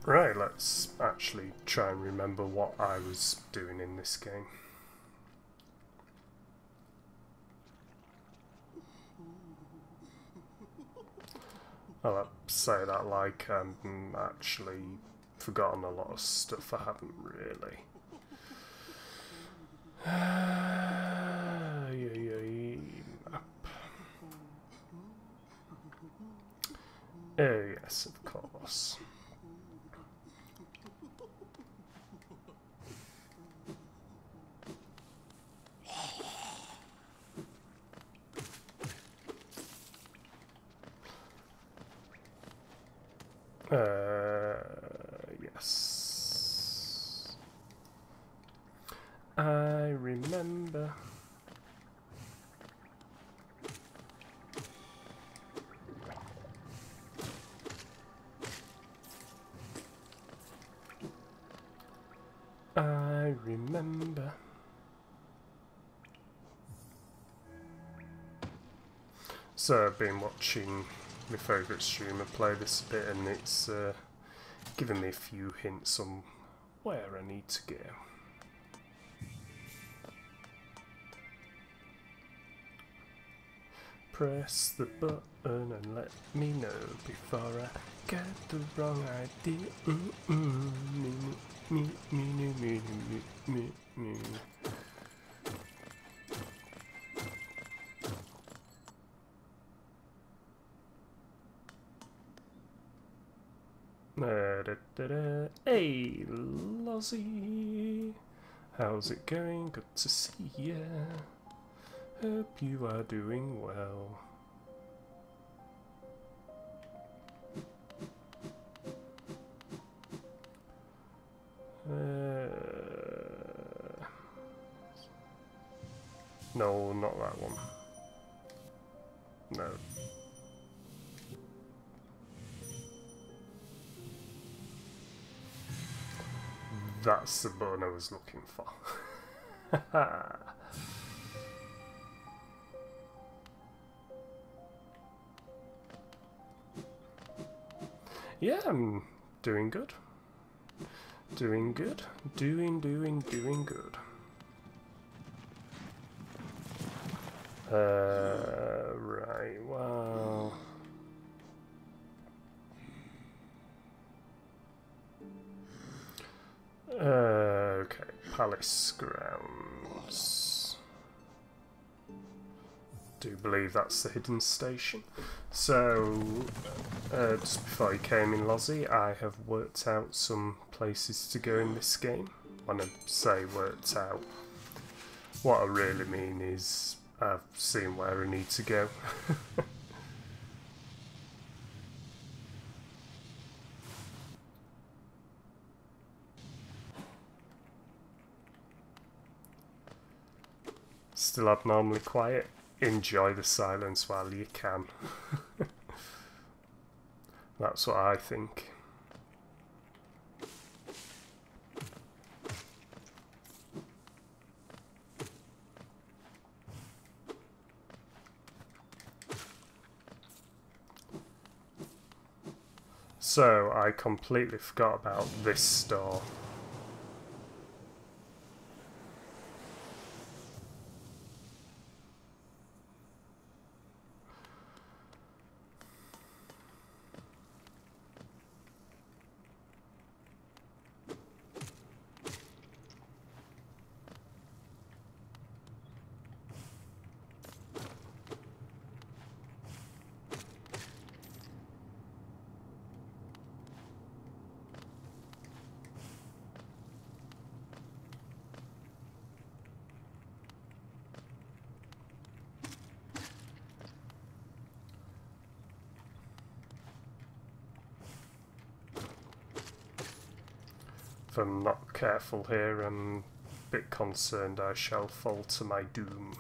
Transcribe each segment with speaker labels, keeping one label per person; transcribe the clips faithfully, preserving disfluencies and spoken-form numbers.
Speaker 1: Right, let's actually try and remember what I was doing in this game. I'll say that like I'm um, actually forgotten a lot of stuff I haven't really. Uh, yeah, yeah, map. Oh yes, of course. Uh, yes. I remember. I remember. So I've been watching my favourite streamer play this a bit, and it's uh, given me a few hints on where I need to go. Press the button and let me know before I get the wrong idea. Mm -mm. Me, me, me, me, me, me, me, me. Da, da, da, da. Hey, Lozzie, how's it going? Good to see ya. Hope you are doing well. Uh, no, not that one. No. That's the button I was looking for. Yeah, I'm doing good. Doing good. Doing, doing, doing good. Uh, right, well... Uh, okay, Palace Grounds. Do believe that's the hidden station. So, uh, just before you came in, Lozzie, I have worked out some places to go in this game. When I say worked out, what I really mean is I've seen where I need to go. Still abnormally quiet. Enjoy the silence while you can. That's what I think. So, I completely forgot about this store. If I'm not careful here, I'm a bit concerned I shall fall to my doom.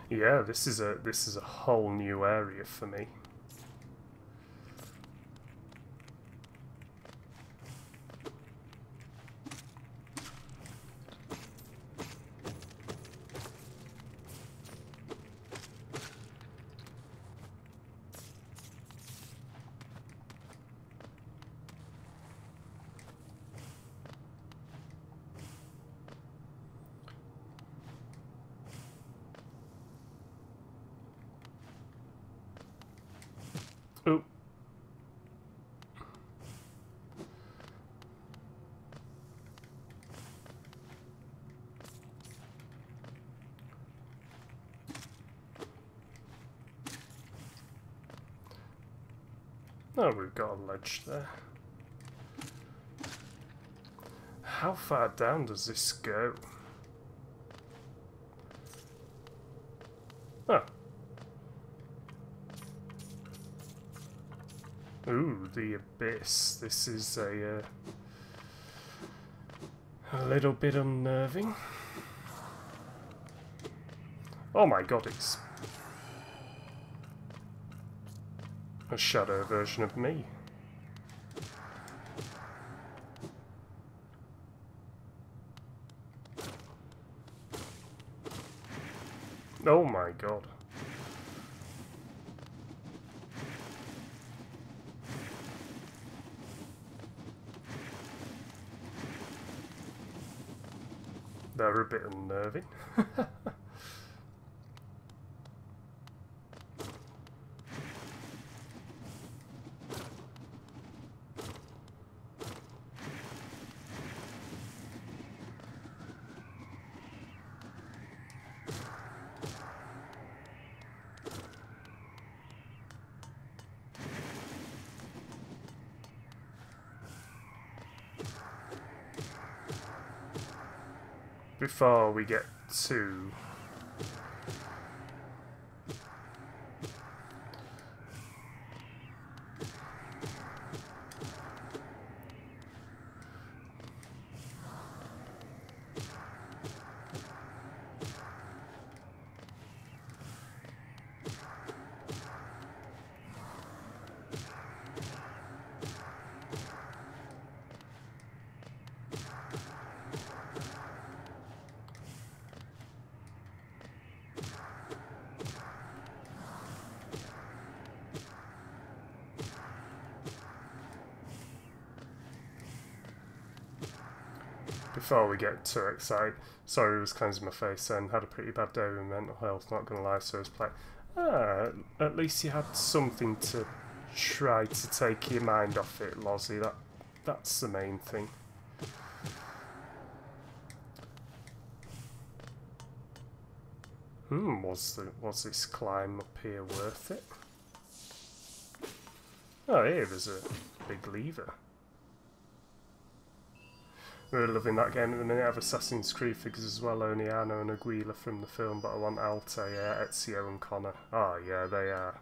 Speaker 1: Yeah, this is a this is a whole new area for me. Oh. Oh, we've got a ledge there. How far down does this go? Oh. Ooh, the abyss. This is a, uh, a little bit unnerving. Oh my god, it's a shadow version of me. Oh my god. They're a bit unnerving. Before we get to Before we get too excited, sorry, I was cleansing my face and had a pretty bad day with mental health, not gonna lie, so I was like, ah, at least you had something to try to take your mind off it, Lozzie, that, that's the main thing. Hmm, was, the, was this climb up here worth it? Oh, here, there's a big lever. We're loving that game at the minute. I have Assassin's Creed figures as well, Oniano and Aguila from the film, but I want Altair, Ezio and Connor. Oh yeah, they are.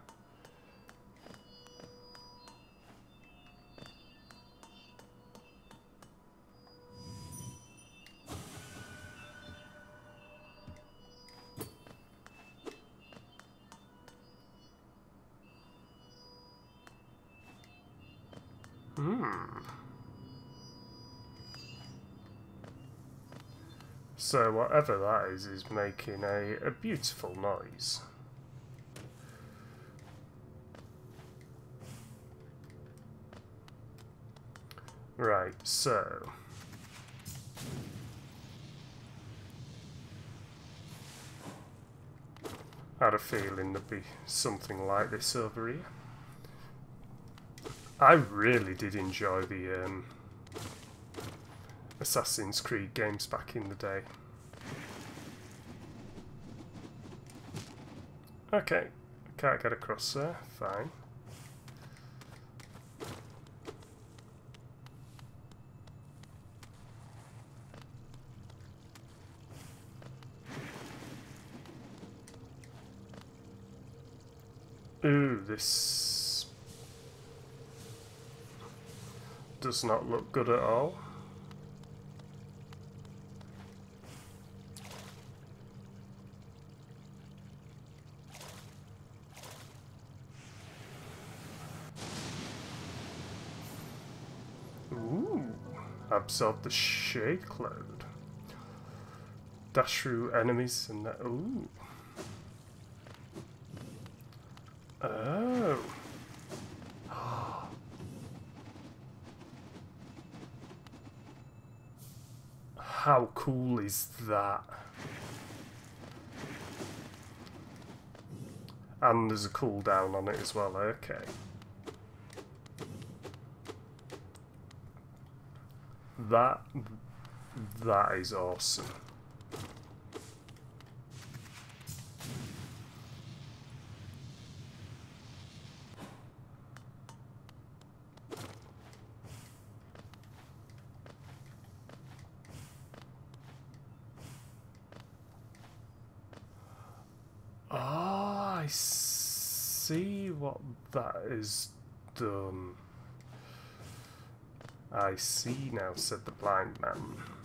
Speaker 1: Hmm. So whatever that is, is making a, a beautiful noise. Right, so... I had a feeling there'd be something like this over here. I really did enjoy the um, Assassin's Creed games back in the day. Okay, can't get across there, fine. Ooh, this does not look good at all. Absorb the shake load. Dash through enemies and that. Ooh. Oh. How cool is that? And there's a cooldown on it as well, okay. That, that is awesome. Ah, I see what that is done. I see now, said the blind man.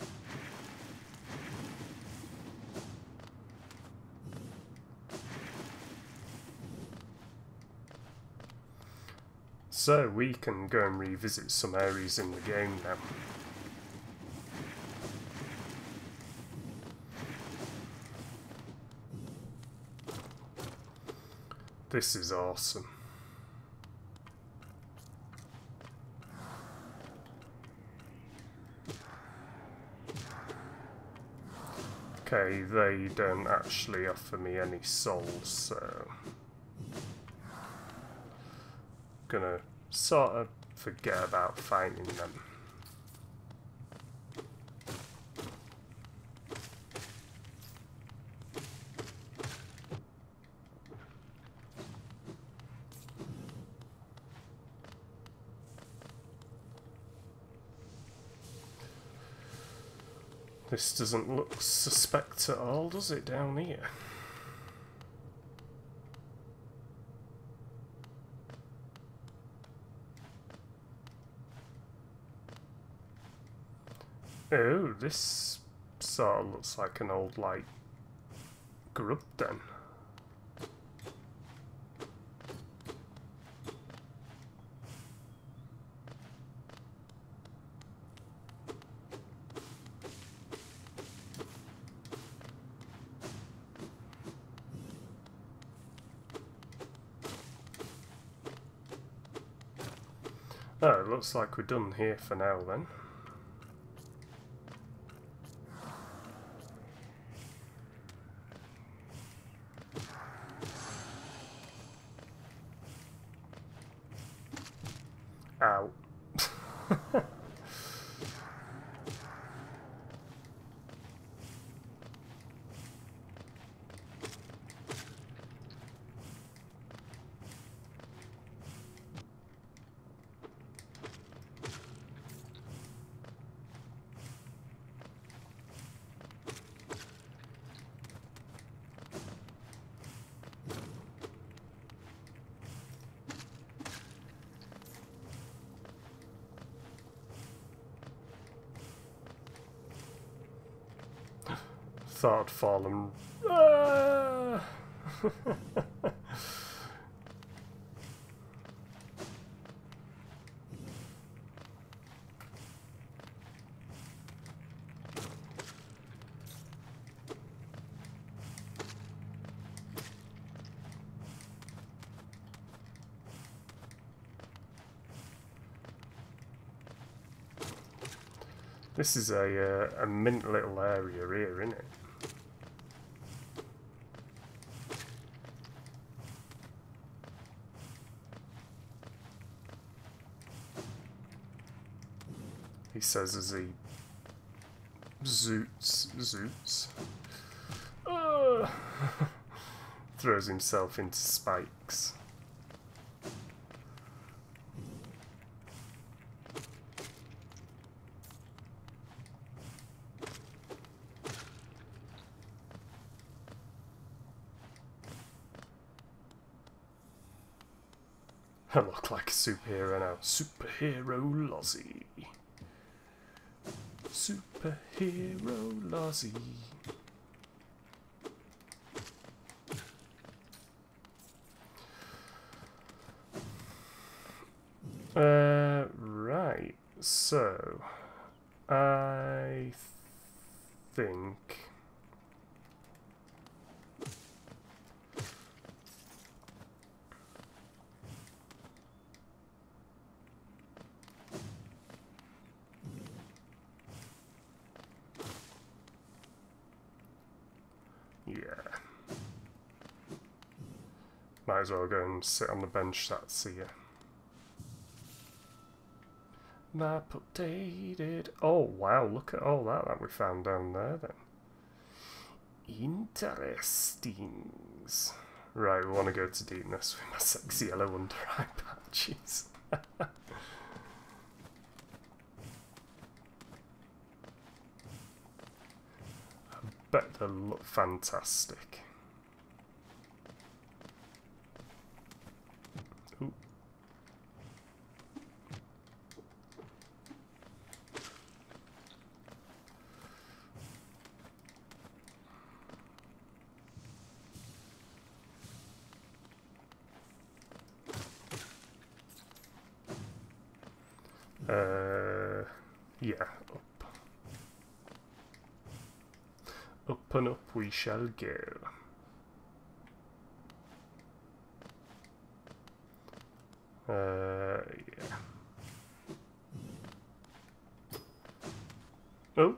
Speaker 1: So we can go and revisit some areas in the game now. This is awesome. Okay, they don't actually offer me any souls, so gonna sort of forget about fighting them. This doesn't look suspect at all, does it, down here? Oh, this sort of looks like an old, like, grub den. Oh, it looks like we're done here for now then. Ow. Thought I'd fallen. Ah! This is a uh, a mint little area here, isn't it? He says as he zoots, zoots, uh, throws himself into spikes. I look like a superhero now. Superhero Lozzie. Superhero Lozzie. Uh, right. So, I think... Yeah. Might as well go and sit on the bench that's here. Map updated. Oh wow, look at all that that we found down there then. Interesting. Right, we want to go to deepness with my sexy yellow under eye patches. I bet they'll look fantastic. Ooh. Uh, yeah, up. Up and up we shall go. Uh, yeah. Oh.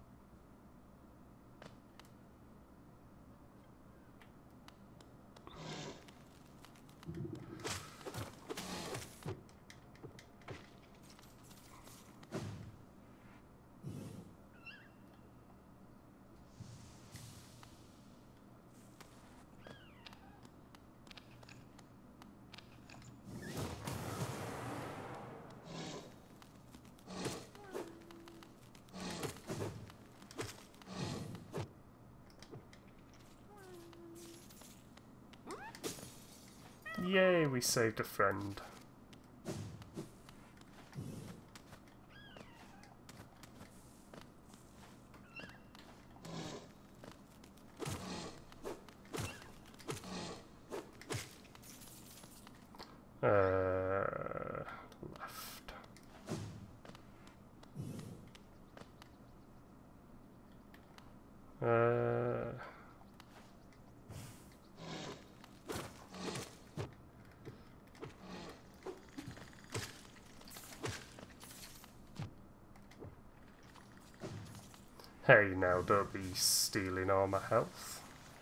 Speaker 1: Yay, we saved a friend. Uh, left. Uh... Hey now, don't be stealing all my health.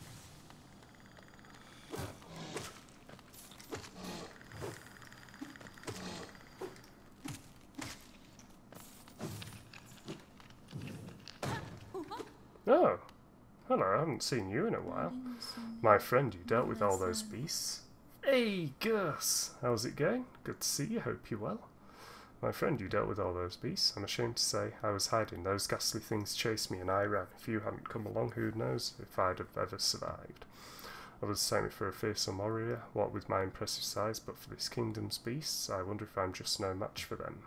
Speaker 1: Oh, hello, I haven't seen you in a while. My friend, you dealt with all those beasts. Hey, Gus! How's it going? Good to see you, hope you're well. My friend, you dealt with all those beasts. I'm ashamed to say I was hiding. Those ghastly things chased me and I ran. If you hadn't come along, who knows if I'd have ever survived. Others take me for a fearsome warrior, what with my impressive size, but for this kingdom's beasts, I wonder if I'm just no match for them.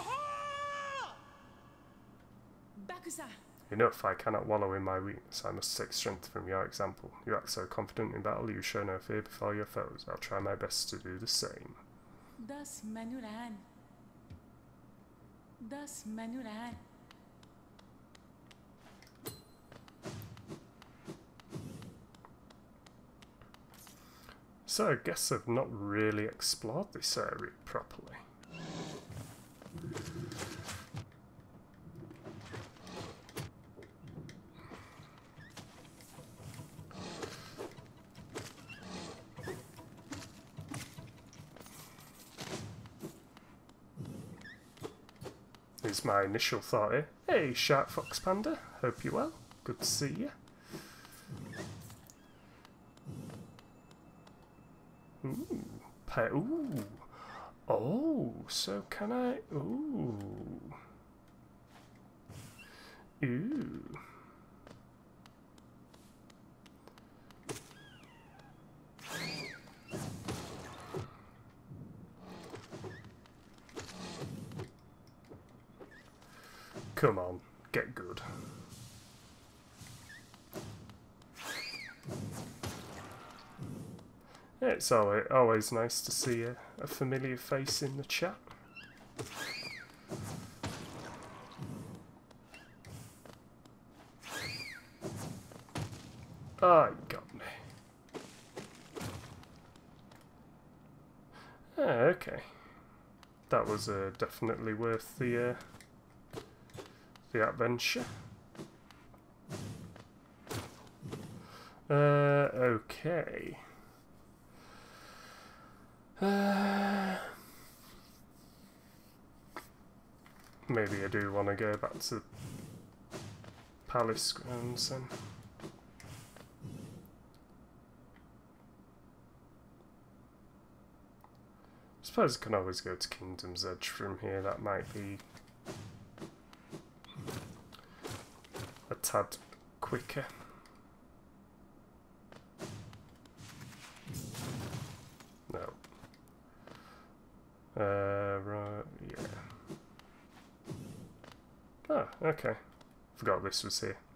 Speaker 1: Enough, I cannot wallow in my weakness. I must take strength from your example. You act so confident in battle, you show no fear before your foes. I'll try my best to do the same.
Speaker 2: Thus Manu ran. Thus Manu ran.
Speaker 1: So I guess I've not really explored this area properly. Is my initial thought here. Hey, Shark Fox Panda, hope you're well. Good to see you. Ooh, pet. Ooh, oh, so can I? Ooh, ooh. Come on, get good. It's always, always nice to see a, a familiar face in the chat. Ah, you got me. Ah, okay. That was uh, definitely worth the uh, the adventure. Uh, okay. Uh, maybe I do want to go back to Palace grounds then. I suppose I can always go to Kingdom's Edge from here. That might be a tad quicker. No. Uh, right, yeah. Oh, okay. Forgot this was here.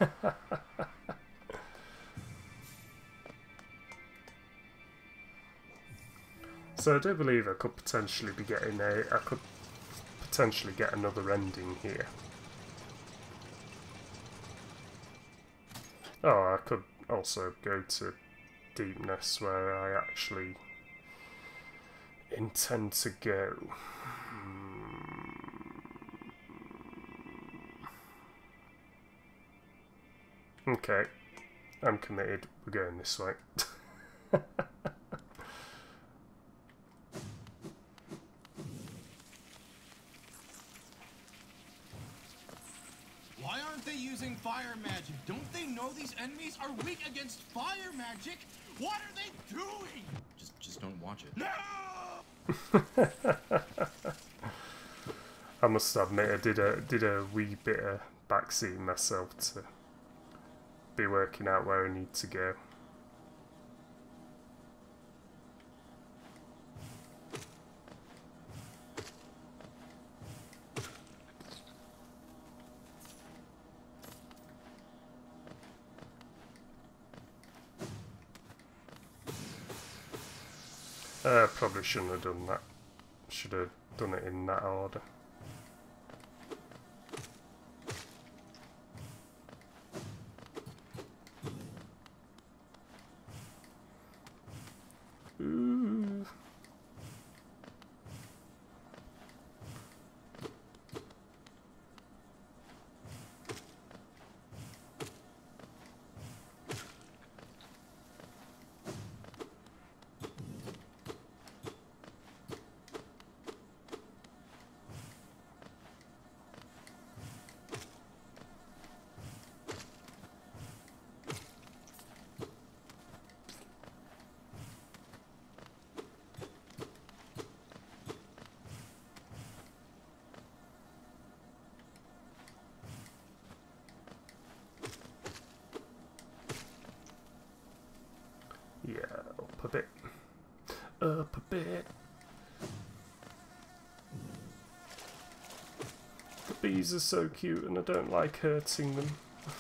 Speaker 1: So I do believe I could potentially be getting a... I could potentially get another ending here. Oh, I could also go to Deepness where I actually intend to go. Okay, I'm committed. We're going this way.
Speaker 3: Why aren't they using fire magic? Don't they know these enemies are weak against fire magic? What are they doing? Just, just don't watch it. No!
Speaker 1: I must admit, I did a did a wee bit of backseat myself to be working out where I need to go. Uh, probably shouldn't have done that. Should have done it in that order. Ooh. Yeah, up a bit. Up a bit. The bees are so cute and I don't like hurting them.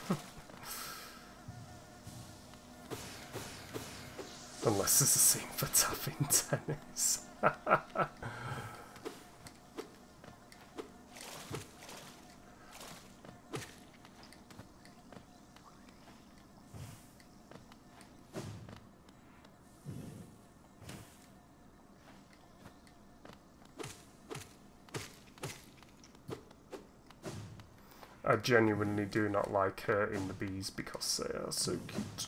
Speaker 1: Unless there's a scene for tapping tennis. I genuinely do not like hurting the bees because they are so cute.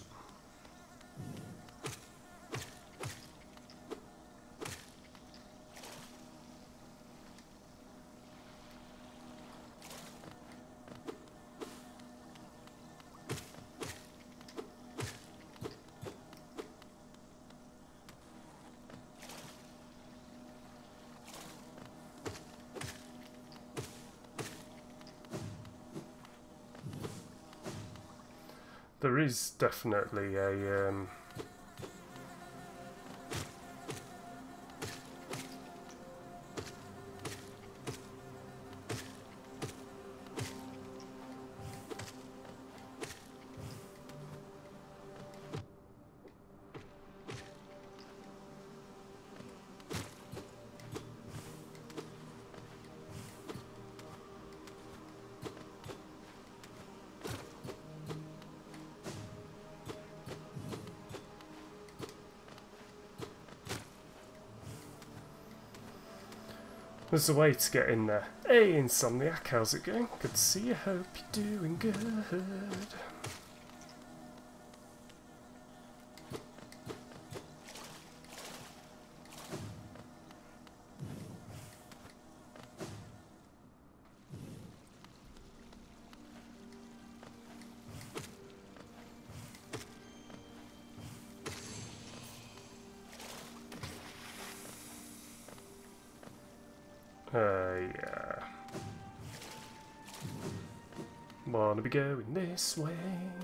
Speaker 1: There is definitely a um, There's a way to get in there. Hey Insomniac, how's it going? Good to see you, hope you're doing good. Uh, yeah. Wanna be going this way.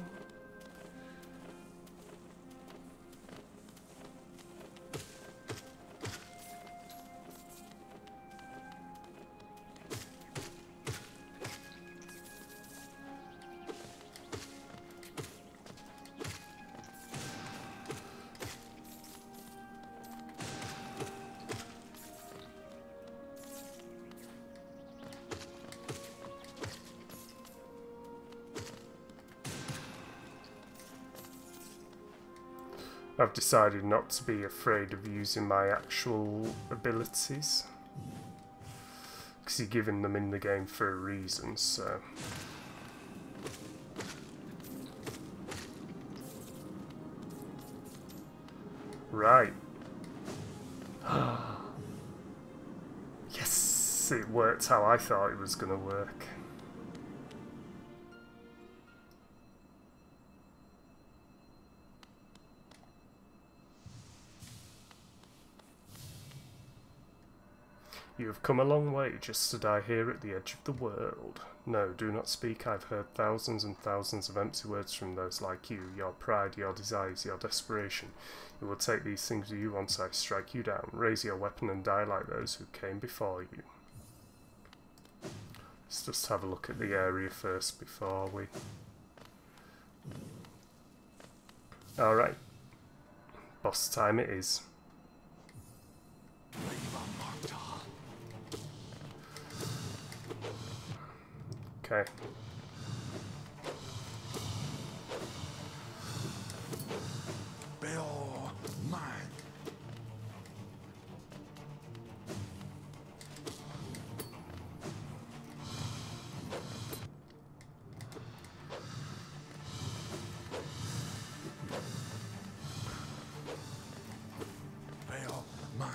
Speaker 1: I've decided not to be afraid of using my actual abilities, because you're giving them in the game for a reason, so... Right. Yes, it worked how I thought it was going to work. You have come a long way just to die here at the edge of the world. No, do not speak. I've heard thousands and thousands of empty words from those like you. Your pride, your desires, your desperation. You will take these things with you once I strike you down. Raise your weapon and die like those who came before you. Let's just have a look at the area first before we... Alright. Boss time it is. Okay.
Speaker 3: Bill, mine. Bill, mine.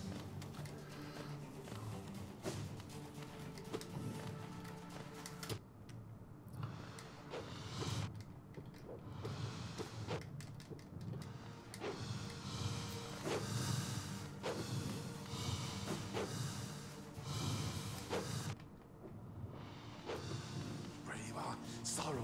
Speaker 3: Sorrow.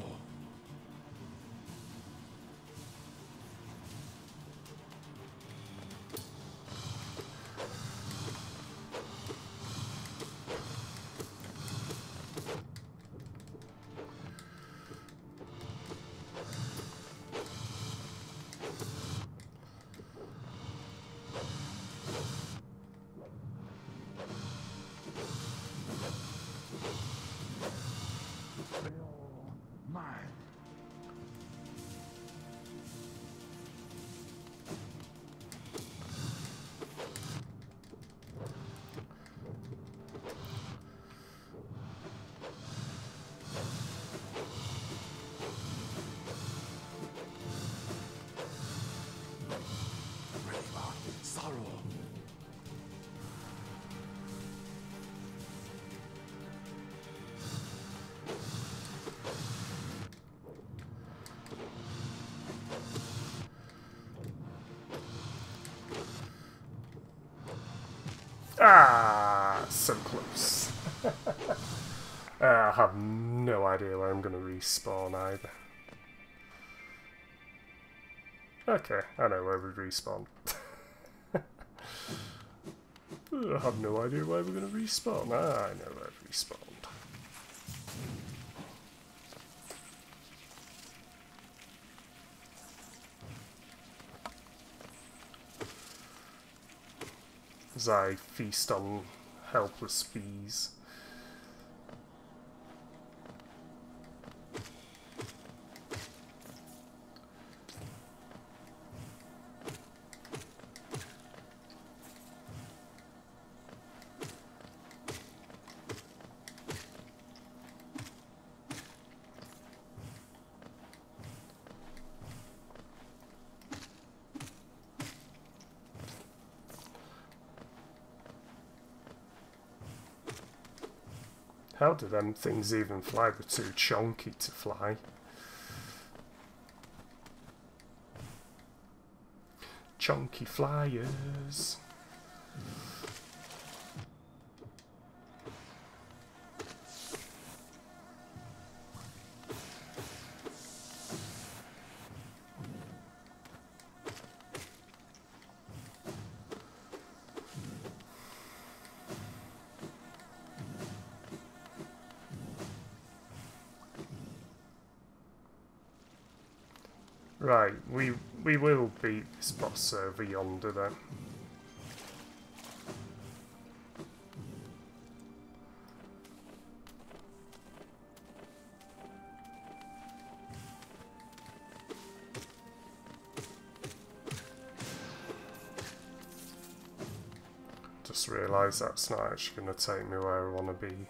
Speaker 3: Mine. Sorrow.
Speaker 1: Ah, so close. uh, I have no idea where I'm going to respawn either. Okay, I know where we respawn. I have no idea where we're going to respawn. Ah, I know where we respawned. As I feast on helpless bees. How do them things even fly? They're too chonky to fly. Chonky flyers. Right, we we will beat this boss over yonder then. Just realised that's not actually going to take me where I want to be.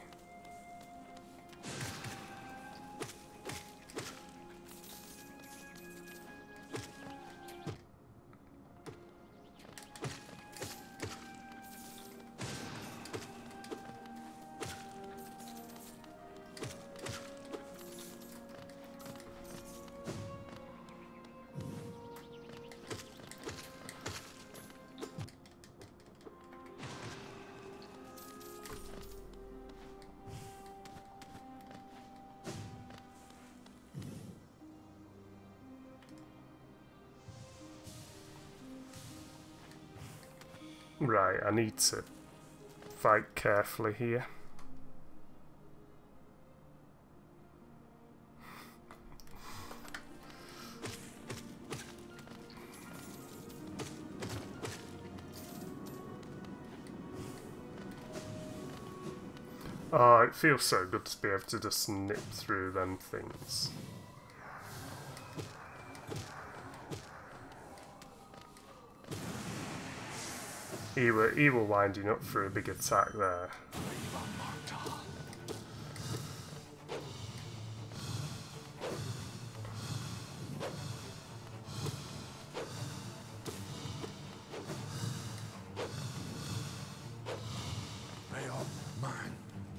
Speaker 1: Right, I need to fight carefully here. Oh, it feels so good to be able to just nip through them things. He were, he were winding up for a big attack there.
Speaker 3: They are mine.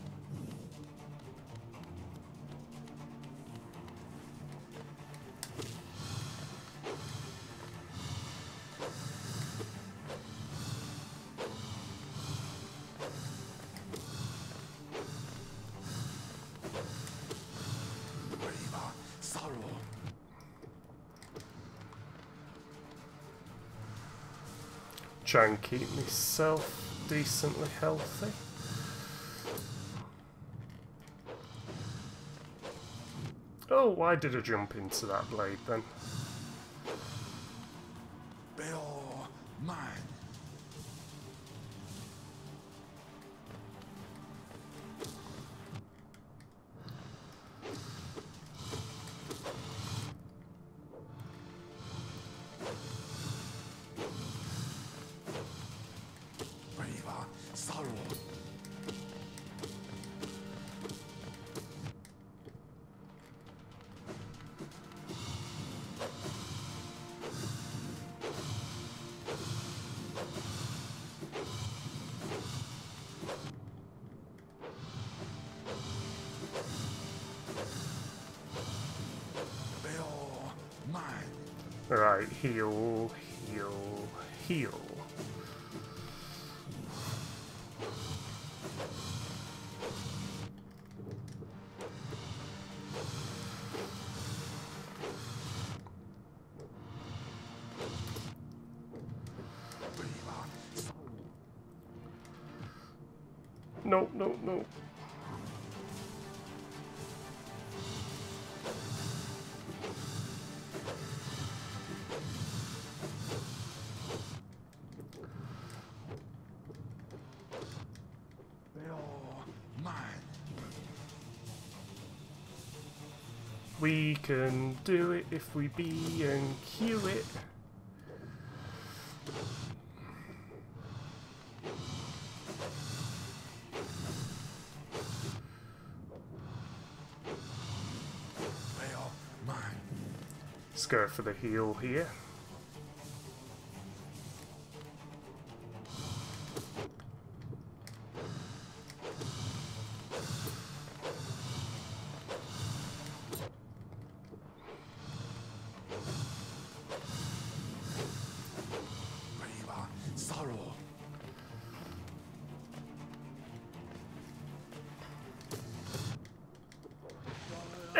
Speaker 1: Try and keep myself decently healthy. Oh, why did I jump into that blade then?
Speaker 3: They are mine.
Speaker 1: Right, heal, heal, heal. No, no, no. We can do it if we be and cue it.
Speaker 3: They are mine.
Speaker 1: Let's go for the heal here.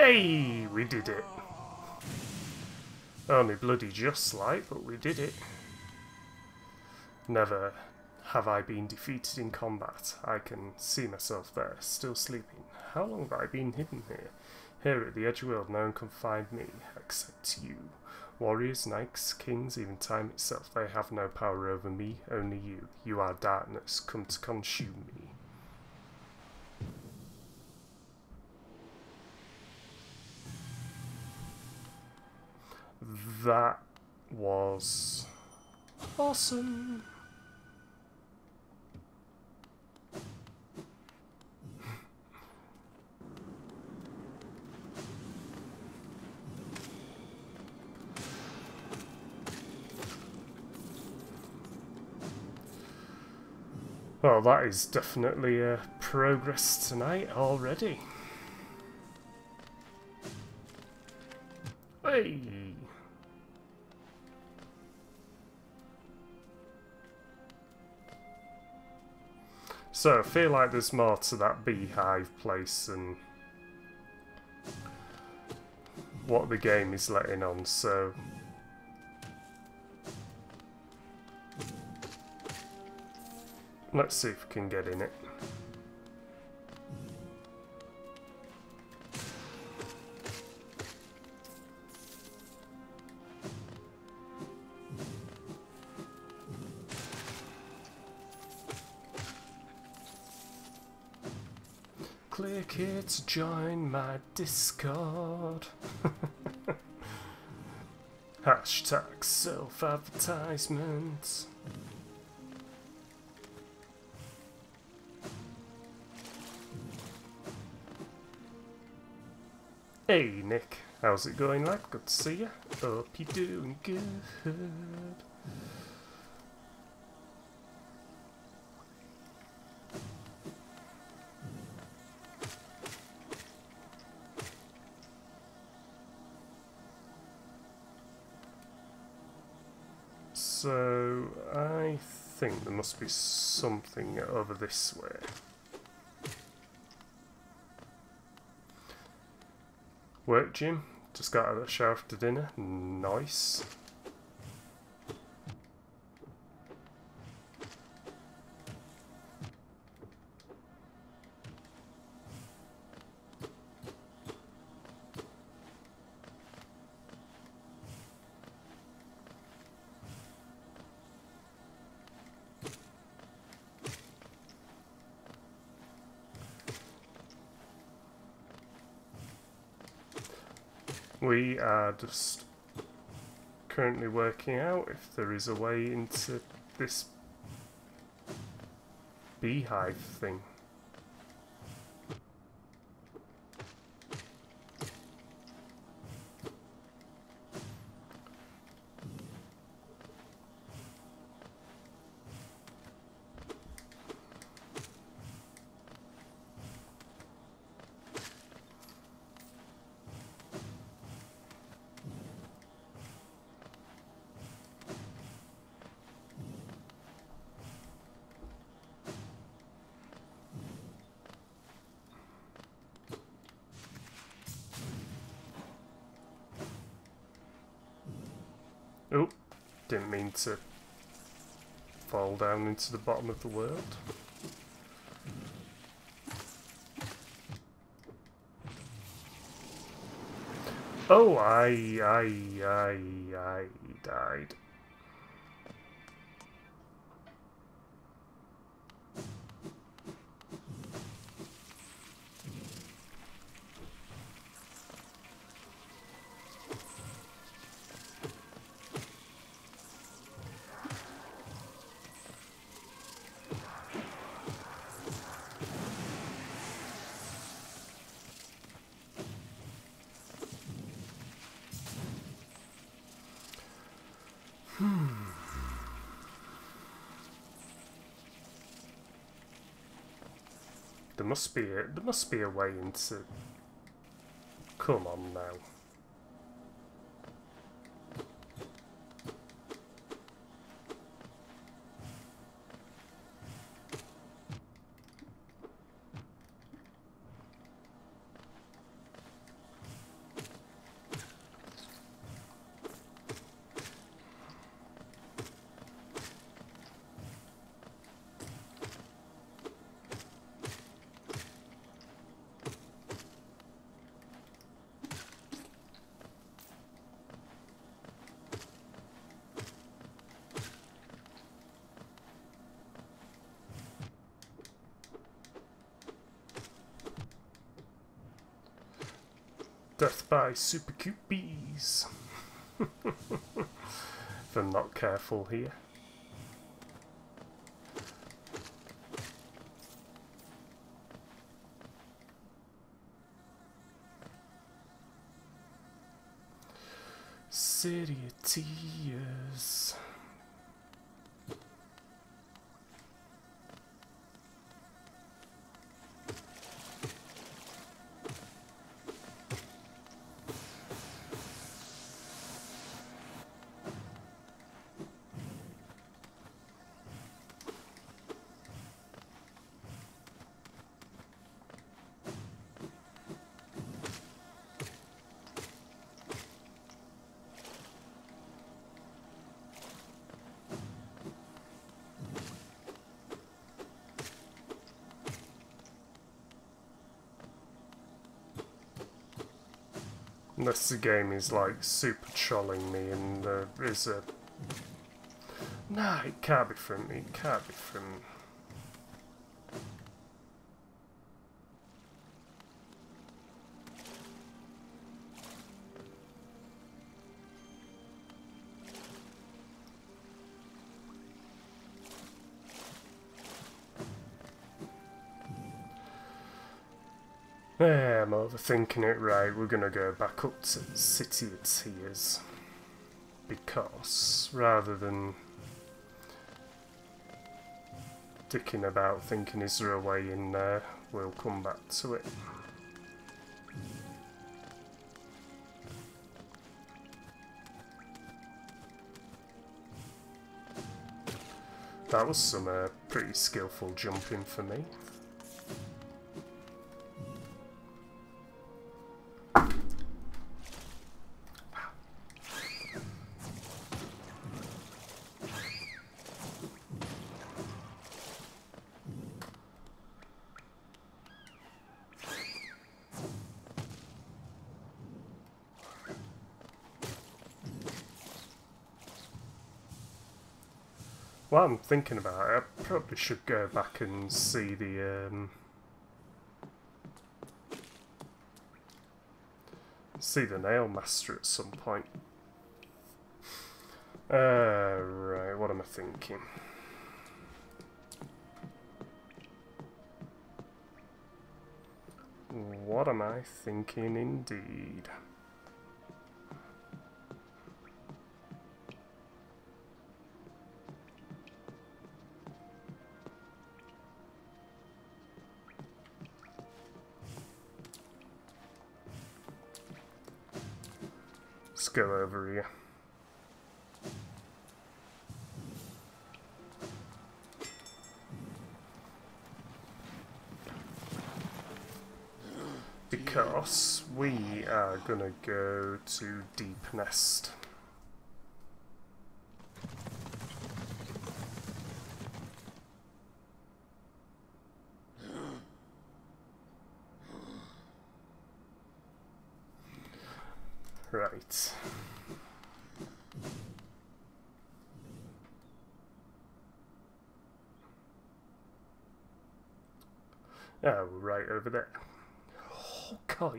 Speaker 1: Hey, we did it. Only bloody just like, but we did it. Never have I been defeated in combat. I can see myself there, still sleeping. How long have I been hidden here? Here at the Edgeworld, no one can find me, except you. Warriors, knights, kings, even time itself, they have no power over me, only you. You are darkness, come to consume me. That was awesome. Well, that is definitely a progress tonight already. Hey! So, I feel like there's more to that beehive place than what the game is letting on, so... let's see if we can get in it. Click here to join my Discord. Hashtag self-advertisement. Hey Nick, how's it going lad? Good to see you. Hope you're doing good. So, I think there must be something over this way. Work, Jim? Just got out of the shower after dinner. Nice. We are just currently working out if there is a way into this beehive thing. Oh, didn't mean to fall down into the bottom of the world. Oh, I, I, I, I died. There must be a there must be a way into. Come on now. Death by super cute bees. If I'm not careful here. City of Tears. Unless the game is like super trolling me and there is a... Nah, it can't be from... It can't be from... Yeah, I'm overthinking it. Right, we're gonna go back up to City of Tears. Because, rather than dicking about thinking is there a way in there, we'll come back to it. That was some uh, pretty skillful jumping for me. What I'm thinking about, I probably should go back and see the um, see the Nail Master at some point. Uh, right, what am I thinking? What am I thinking indeed? Let's go over here. Because we are gonna go to Deep Nest. Right. Oh, right over there. Okay.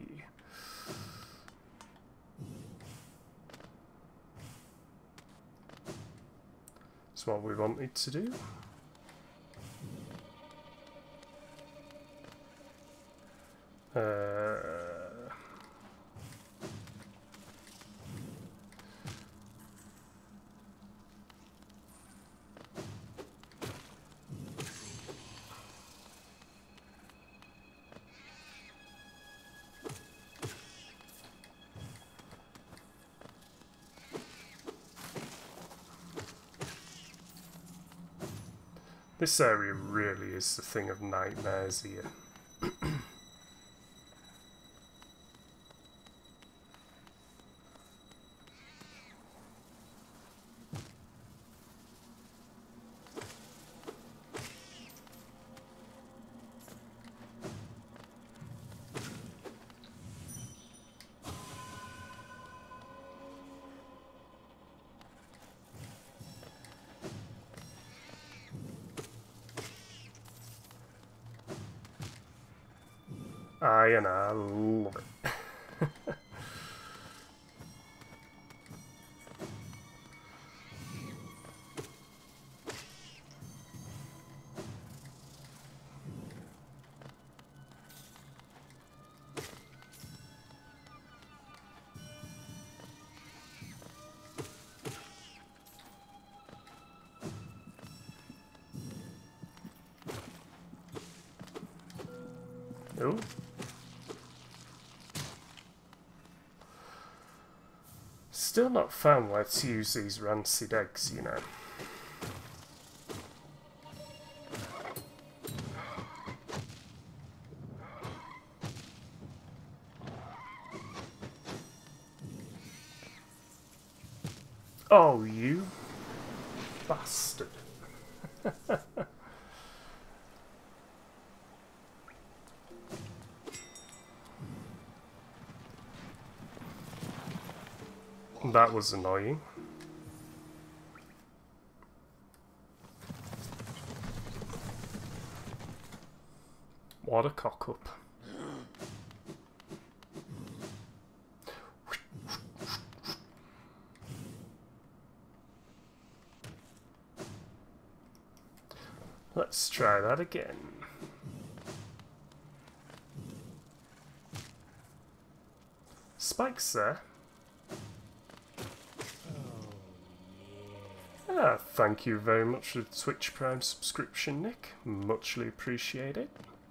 Speaker 1: That's what we wanted to do. Uh... This area really is the thing of nightmares here. I and I love it. Oh. Still not found where to use these rancid eggs, you know. Oh, you bastard. That was annoying. What a cock up. Let's try that again. Spikes there. Ah, thank you very much for the Twitch Prime subscription, Nick. Muchly appreciated.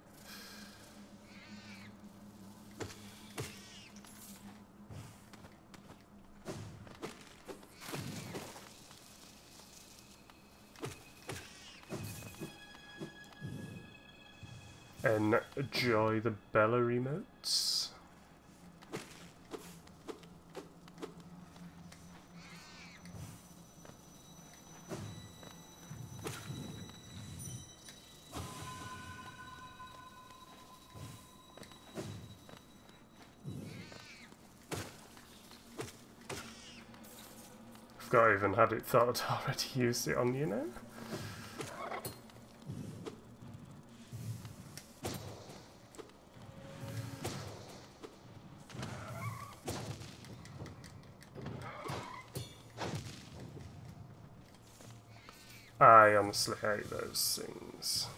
Speaker 1: Enjoy the Bella emotes. I've got even had it thought I'd already used it on you now. I honestly hate those things.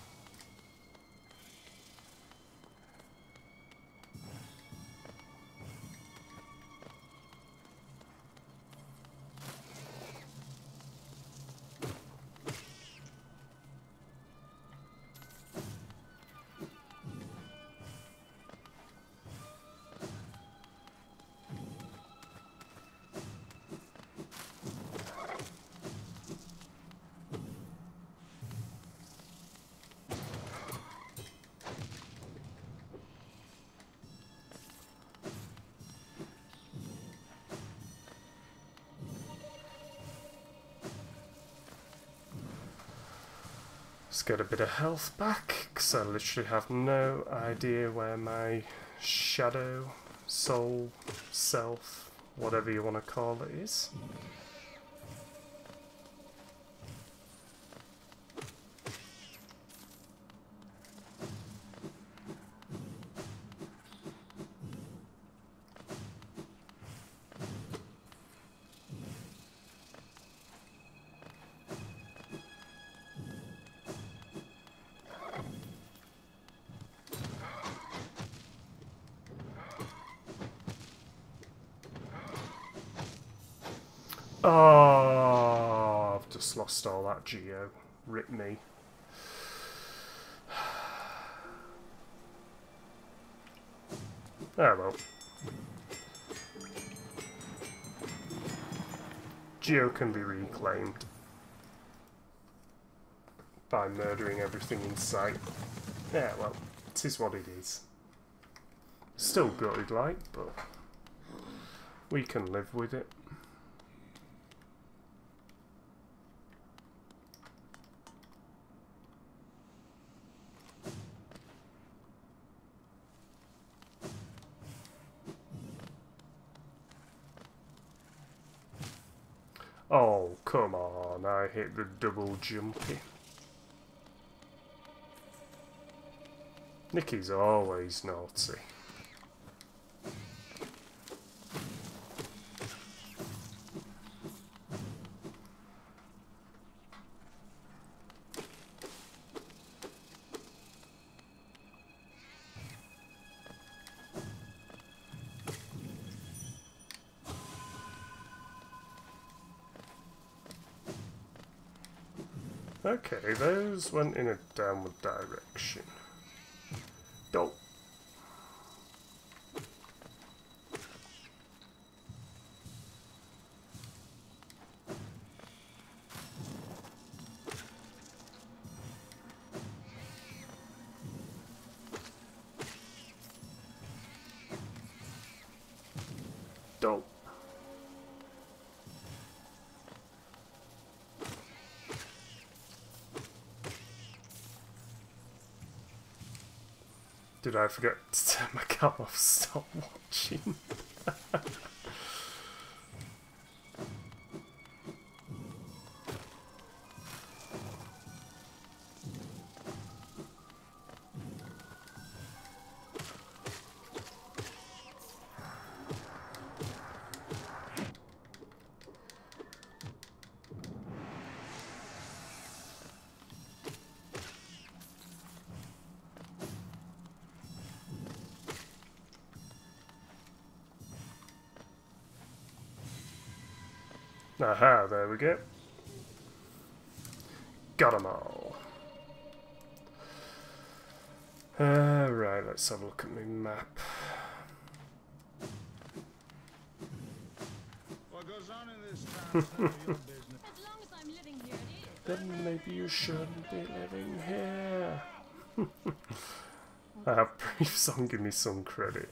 Speaker 1: Let's get a bit of health back, because I literally have no idea where my shadow, soul, self, whatever you want to call it, is. Oh, I've just lost all that geo. Rip me. Oh well. Geo can be reclaimed by murdering everything in sight. Yeah, well, it is what it is. Still gutted like, but we can live with it. Oh, come on, I hit the double jumpy. Nicky's always naughty. Okay, those went in a downward direction. Don't. Did I forget to turn my cam off? Stop watching. Aha, there we go. Got 'em all. Uh, right, let's have a look at my map.
Speaker 4: What goes on in this town is none of your business.
Speaker 2: As long as I'm living here, it is.
Speaker 1: Then maybe you shouldn't be living here. I have Brief Song, give me some credit.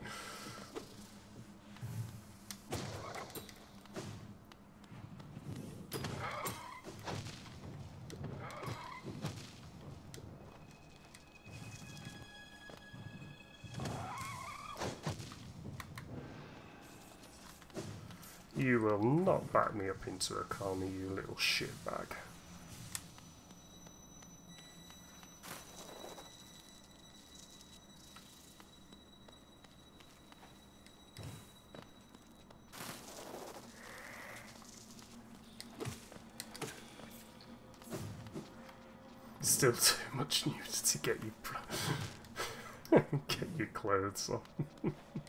Speaker 1: You will not back me up into a corner, you little shitbag. Still too much news to get you get your clothes on.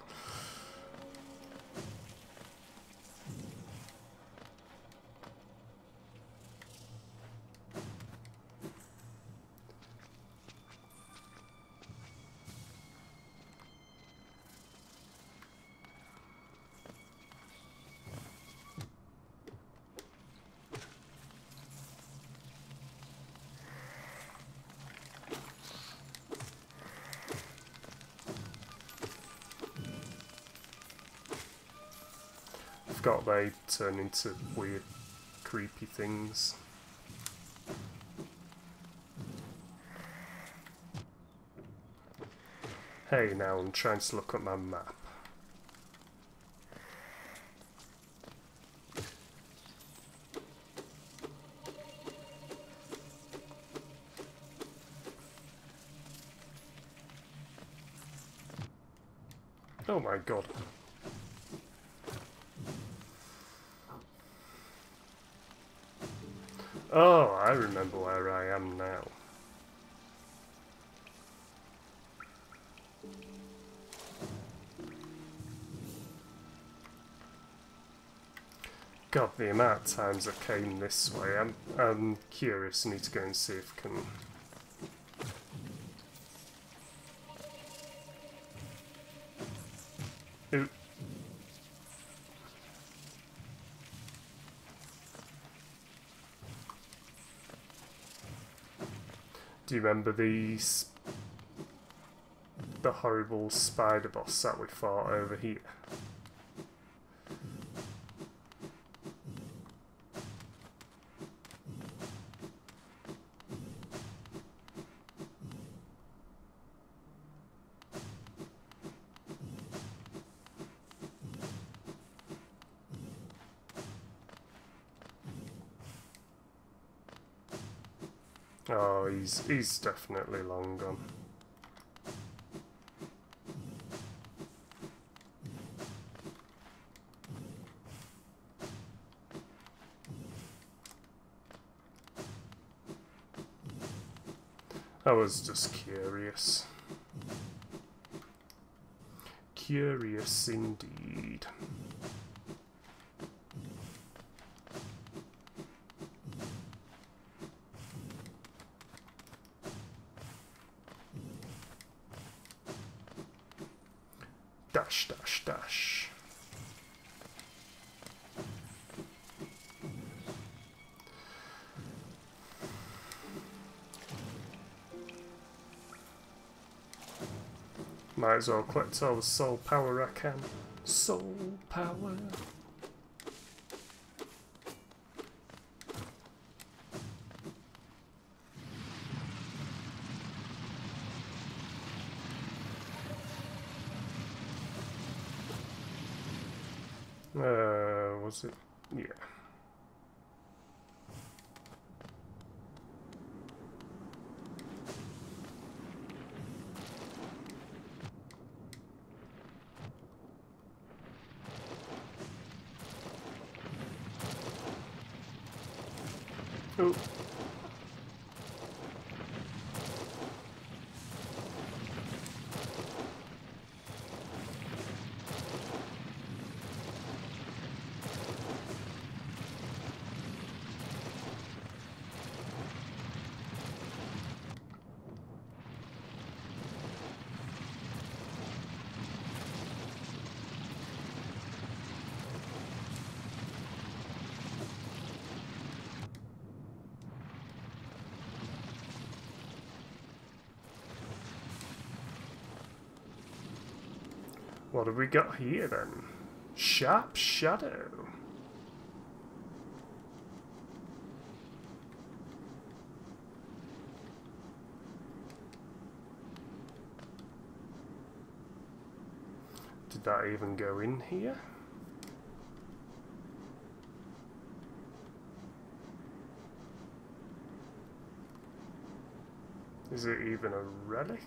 Speaker 1: Forgot they turn into weird, creepy things. Hey, now I'm trying to look at my map. Oh my god. Oh, I remember where I am now. God, the amount of times I came this way, I'm, I'm curious, I need to go and see if I can... Oop. Do you remember these, the horrible spider boss that we fought over here? Oh, he's he's definitely long gone. I was just curious. Curious indeed. Dash, dash, dash. Might as well collect all the soul power I can. Soul power. Or was it? Yeah. Oh. What have we got here then? Sharp Shadow. Did that even go in here? Is it even a relic?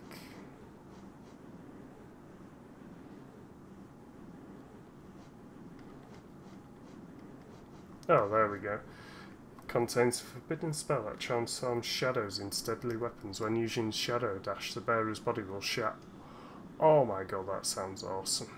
Speaker 1: Oh, there we go. Contains a forbidden spell that transforms shadows into deadly weapons. When using Shadow Dash, the bearer's body will shatter. Oh my god, that sounds awesome.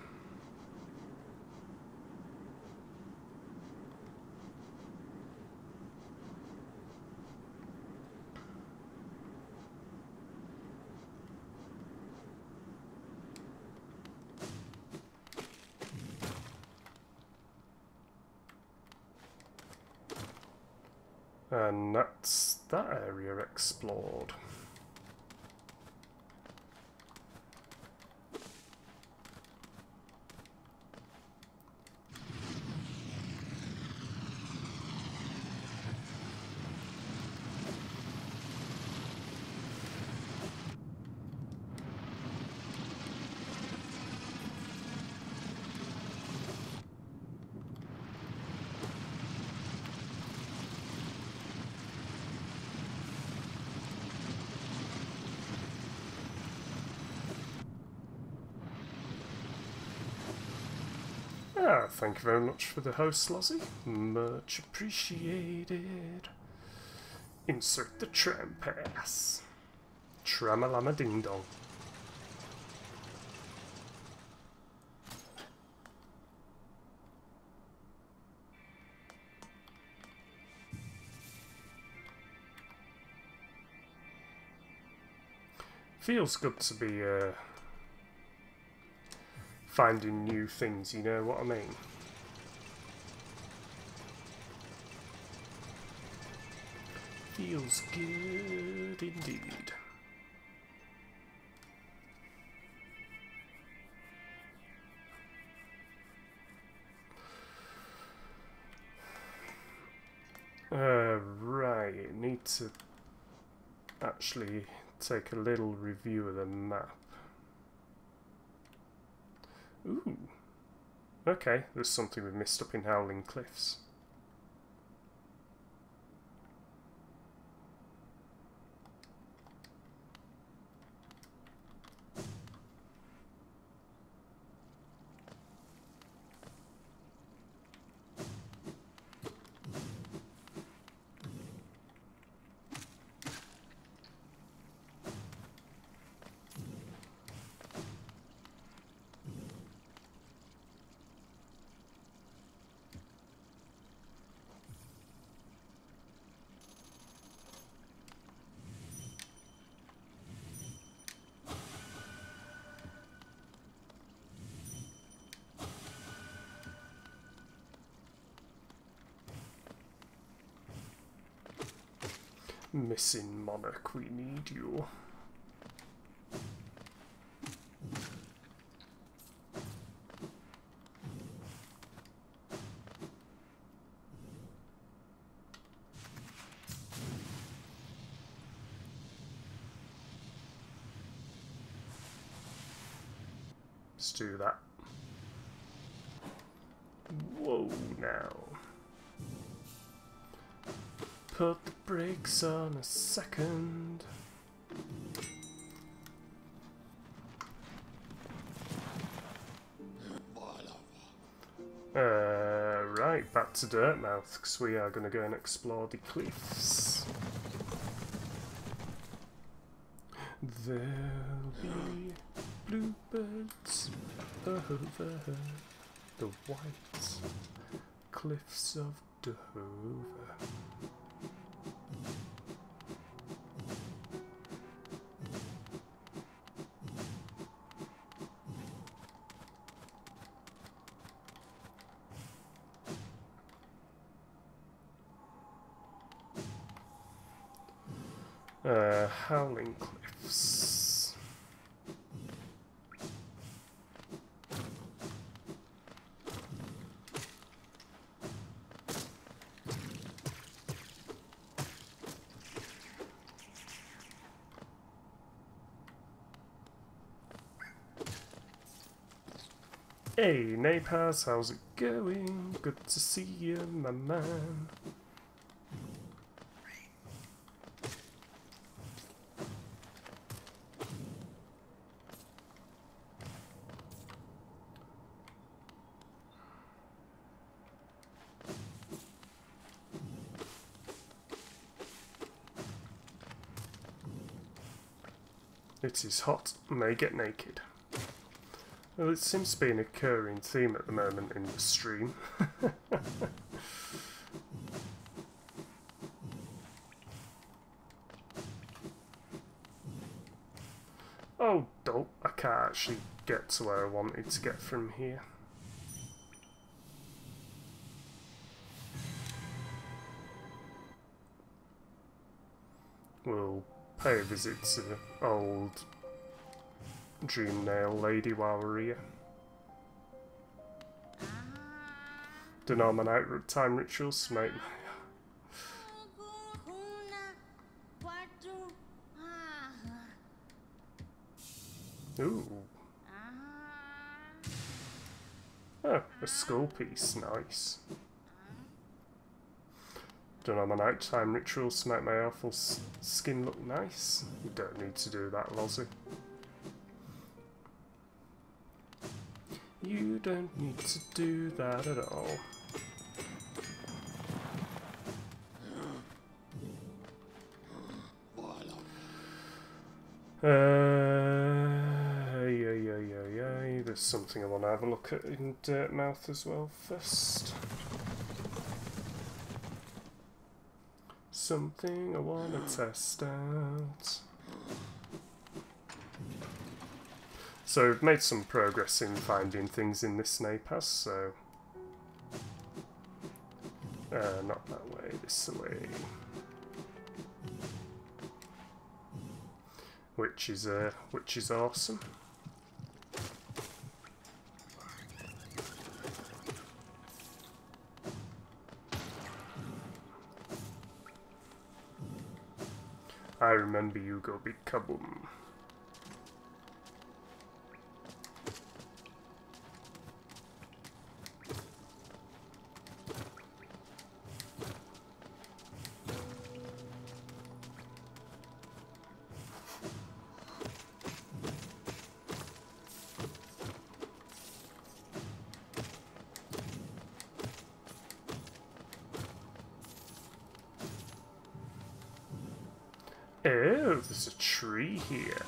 Speaker 1: And that's that area explored. Ah, thank you very much for the host, Lozzie. Much appreciated. Insert the tram pass. Tramalama ding dong. Feels good to be uh, finding new things, you know what I mean? Feels good indeed. Uh, right, need to actually take a little review of the map. Ooh. Okay, there's something we missed up in Howling Cliffs. Missing Monarch, we need you. Let's do that. Whoa, now. Put the brakes on a second. Uh, right, back to Dirtmouth, because we are going to go and explore the cliffs. There'll be bluebirds over the white cliffs of Dover. Uh, Howling Cliffs. Hey, Napaz, how's it going? Good to see you, my man. It is hot, may get naked. Well, it seems to be an occurring theme at the moment in the stream. Oh, dope, I can't actually get to where I wanted to get from here. We'll pay a visit to old Dreamnail Lady while we're here. Don't know my night time rituals, mate. Ooh. Oh, a skull piece, nice. Don't know my nighttime rituals to make my awful s skin look nice. You don't need to do that, Lozzie. You don't need to do that at all. Uh, yeah, yeah, yeah, yeah. There's something I want to have a look at in Dirtmouth as well first. Something I want to test out. So we've made some progress in finding things in this Napaz, so... Uh, not that way, this way. Which is, uh, which is awesome. I remember you, go big kaboom. Oh, there's a tree here.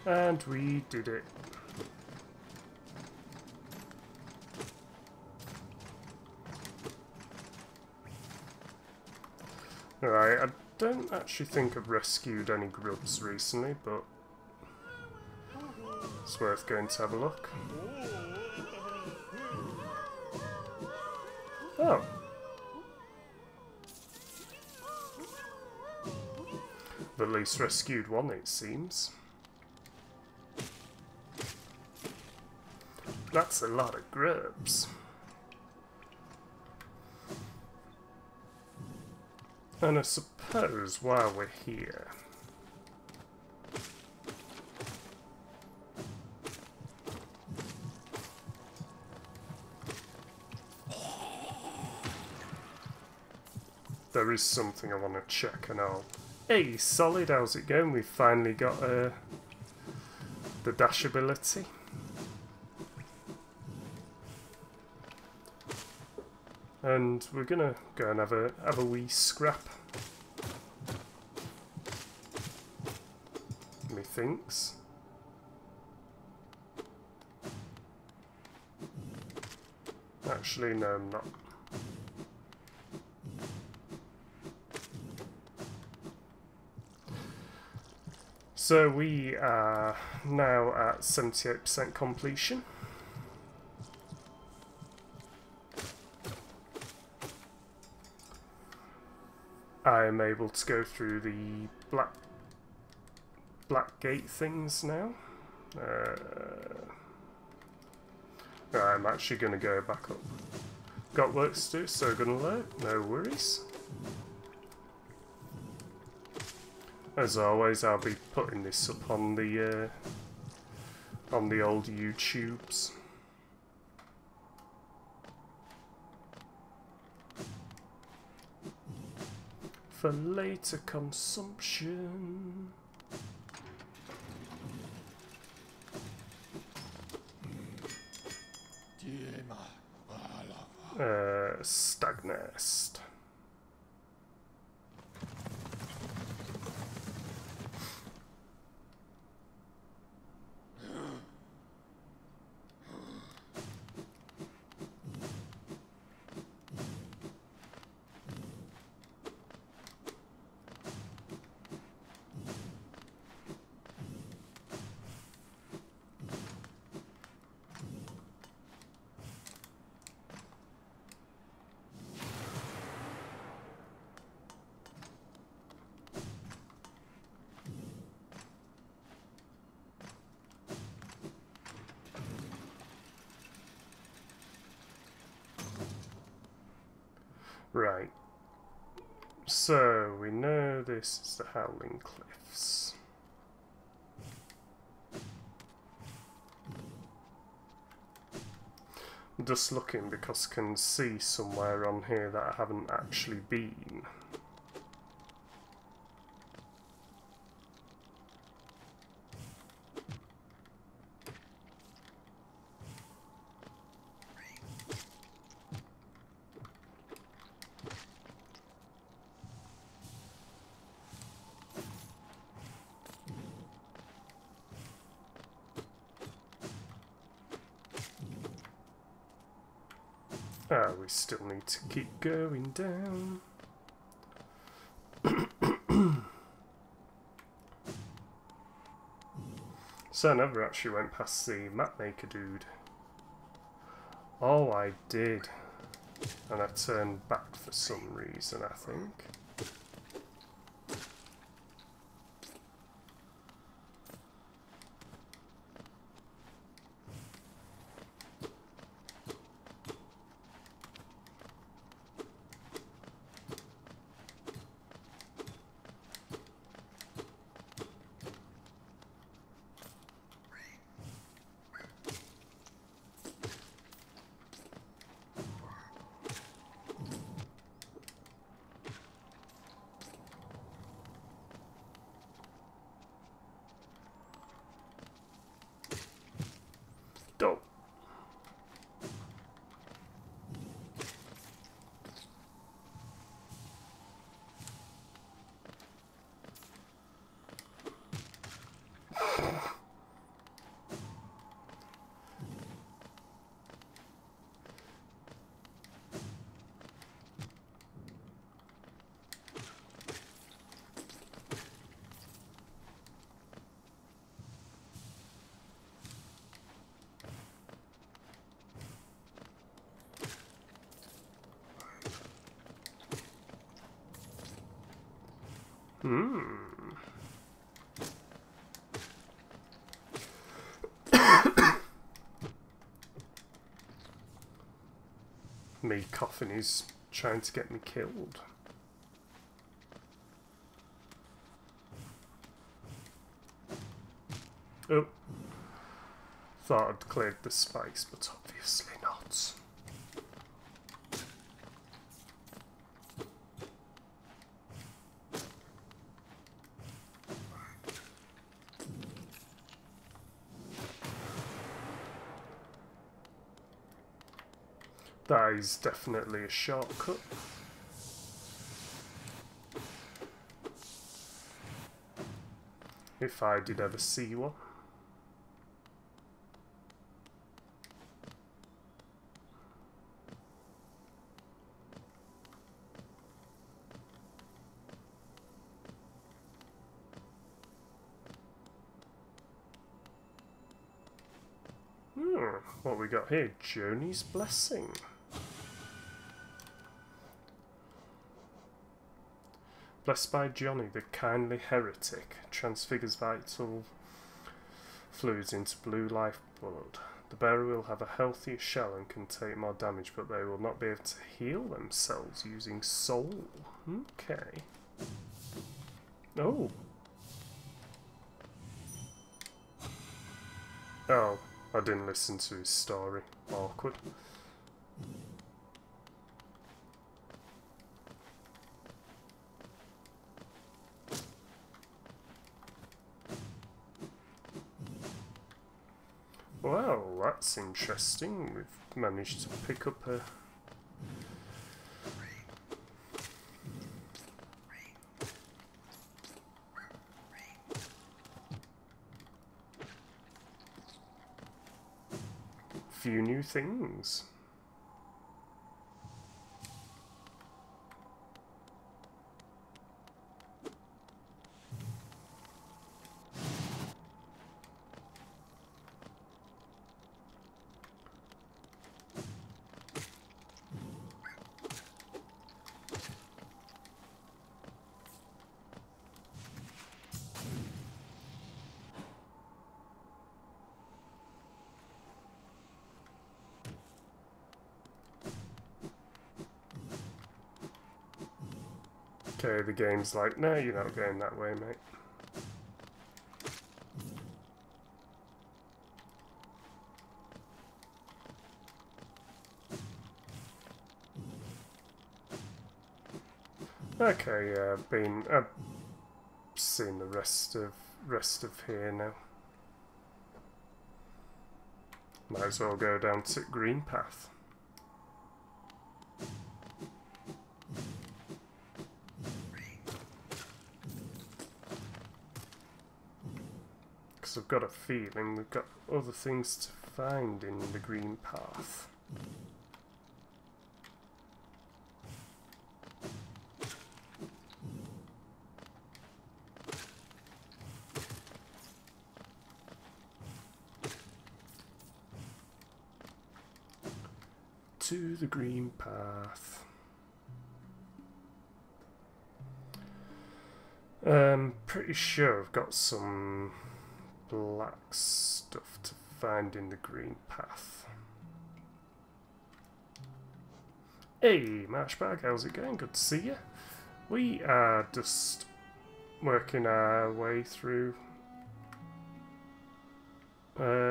Speaker 1: And we did it. Right, I don't actually think I've rescued any grubs recently, but it's worth going to have a look. Oh. I've at least rescued one, it seems. That's a lot of grubs. And I suppose while we're here, there is something I want to check and all. Hey, Solid, how's it going? We've finally got uh, the dash ability. And we're gonna go and have a have a wee scrap. Methinks. Actually, no, I'm not. So we are now at seventy-eight percent completion. I am able to go through the black black gate things now. Uh, I'm actually going to go back up. Got work to do, so going to load. No worries. As always, I'll be putting this up on the uh, on the old YouTubes. For later consumption. Uh, stag nest. Right, so we know this is the Howling Cliffs. I'm just looking because I can see somewhere on here that I haven't actually been. Ah, we still need to keep going down. So I never actually went past the map maker dude. Oh, I did. And I turned back for some reason, I think. Hmm. Me coughing is trying to get me killed. Oh. Thought I'd cleared the spikes, but obviously not. That is definitely a shortcut. If I did ever see one. Hmm, what we got here? Joni's Blessing. Blessed by Johnny, the kindly heretic, transfigures vital fluids into blue lifeblood. The bearer will have a healthier shell and can take more damage, but they will not be able to heal themselves using soul. Okay. Oh. Oh, I didn't listen to his story. Awkward. Well, that's interesting. We've managed to pick up a... few new things. Okay, the game's like, no, you're not going that way, mate. Okay, yeah, I've been, I've seen the rest of, rest of here now. Might as well go down to Green Path. I've got a feeling we've got other things to find in the Green Path. To the Green Path. Um, pretty sure I've got some black stuff to find in the Green Path. Hey, Marshbag, how's it going? Good to see you. We are just working our way through uh,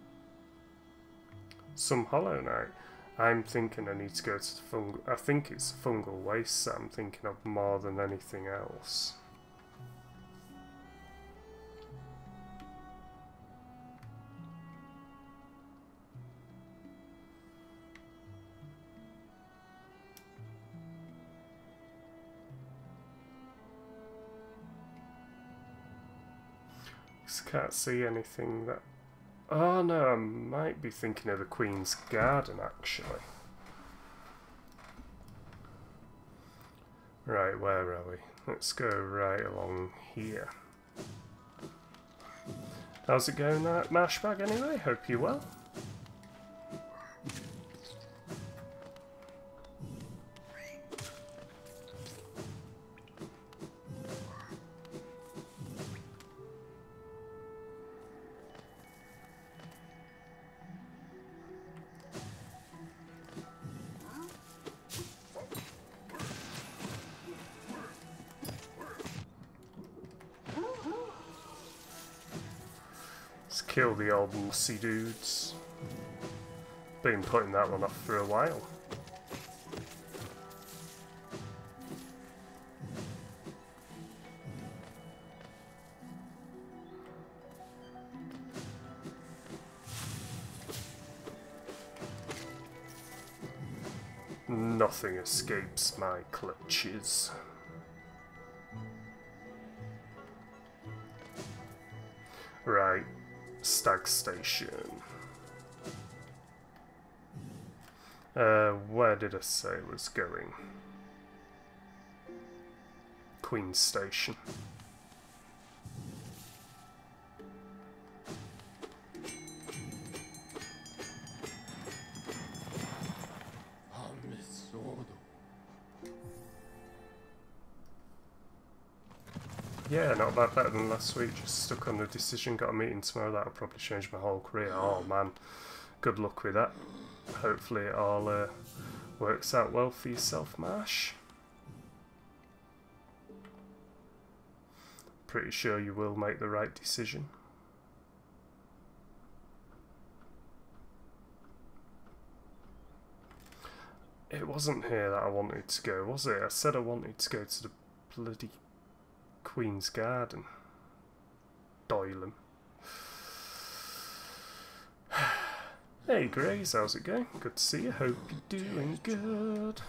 Speaker 1: some Hollow Knight. I'm thinking I need to go to the fungal... I think it's Fungal Waste that I'm thinking of more than anything else. Can't see anything that... Oh no, I might be thinking of the Queen's Garden actually. Right, where are we? Let's go right along here. How's it going, that Marshbag, anyway? Hope you're well. kill the old mussy dudes. Been putting that one off for a while. Nothing escapes my clutches. Right, Stag Station. Uh, where did I say it was going? Queen Station. Yeah, not bad, better than last week. Just stuck on a decision, got a meeting tomorrow. That'll probably change my whole career. Oh man, good luck with that. Hopefully it all uh, works out well for yourself, Marsh. Pretty sure you will make the right decision. It wasn't here that I wanted to go, was it? I said I wanted to go to the bloody Queen's Garden. Doylem. Hey Grace, how's it going? Good to see you. Hope you're doing good.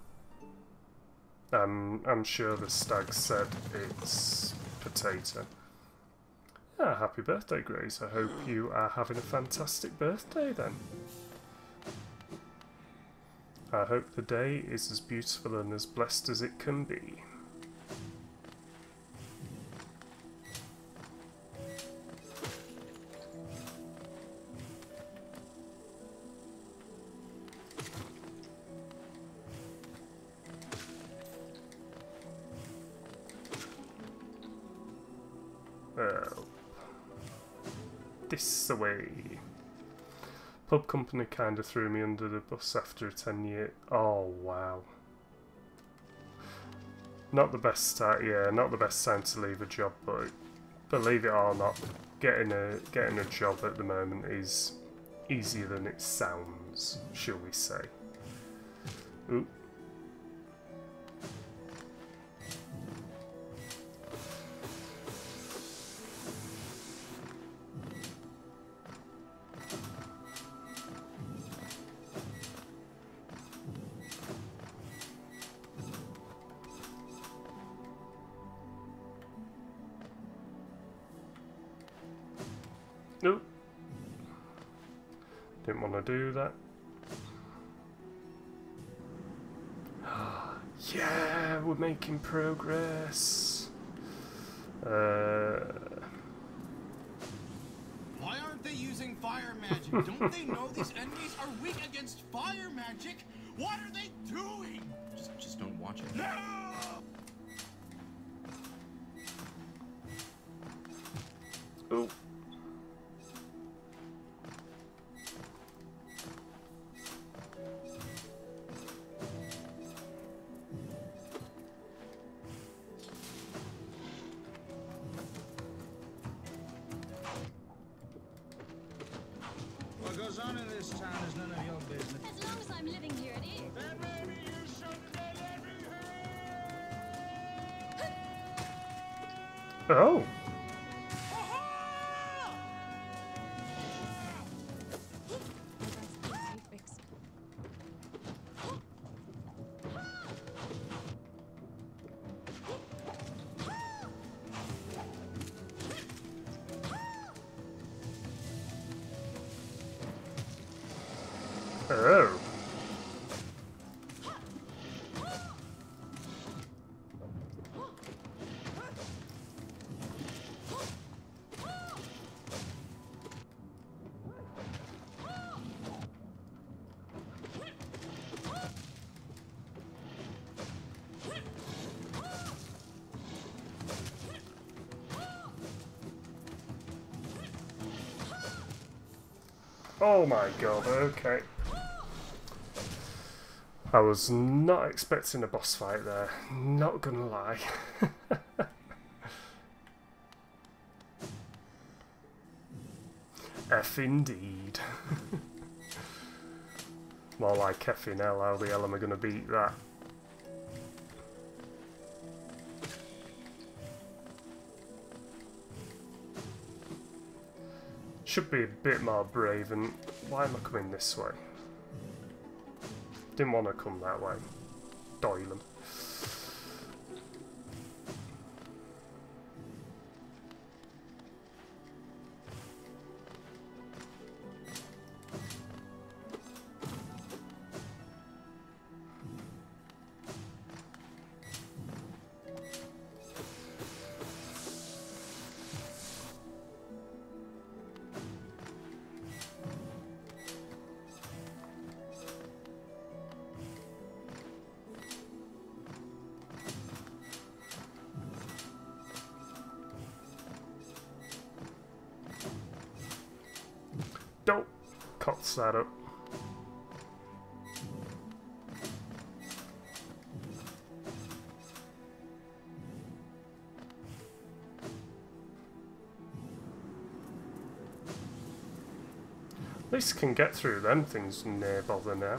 Speaker 1: Um, I'm sure the stag said it's potato. Ah, happy birthday, Grace. I hope you are having a fantastic birthday then. I hope the day is as beautiful and as blessed as it can be. Oh. This away. Pub company kind of threw me under the bus after a ten year... Oh, wow. Not the best start, yeah, not the best time to leave a job, but believe it or not, getting a, getting a job at the moment is easier than it sounds, shall we say. Ooh. Nope. Didn't want to do that. Yeah, we're making progress. Uh,
Speaker 3: Why aren't they using fire magic? Don't they know these enemies are weak against fire magic? What are they doing? Just, just don't watch it. No!
Speaker 1: oh.
Speaker 4: What goes on in this town is none of your business.
Speaker 2: As long as I'm living here, it is.
Speaker 4: Then maybe you should let everything.
Speaker 1: Oh. Oh. Oh my god, okay. I was not expecting a boss fight there, not gonna lie. F indeed. More like effing hell, how the hell am I going to beat that? Should be a bit more brave, and why am I coming this way? Didn't want to come that way. Doyle 'em. Don't cuts that up. At least I can get through them things near bother now.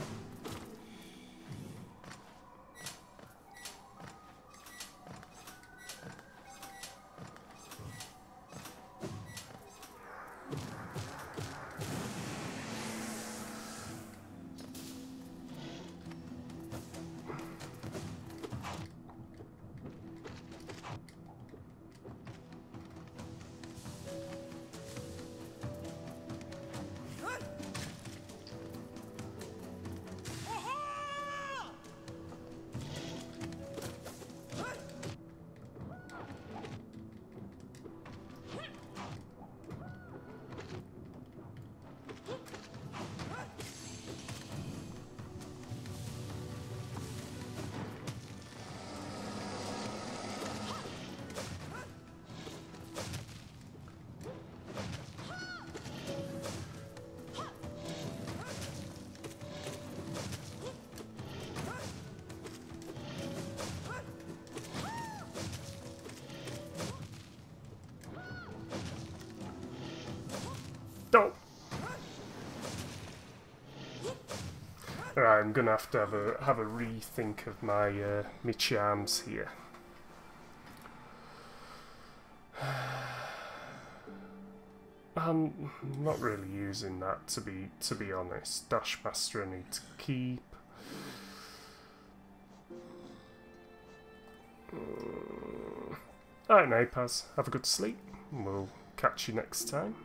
Speaker 1: Don't. Alright, I'm gonna have to have a have a rethink of my uh, my charms here. I'm not really using that to be to be honest. Dashmaster I need to keep. Mm. Alright, Napaz, have a good sleep. We'll catch you next time.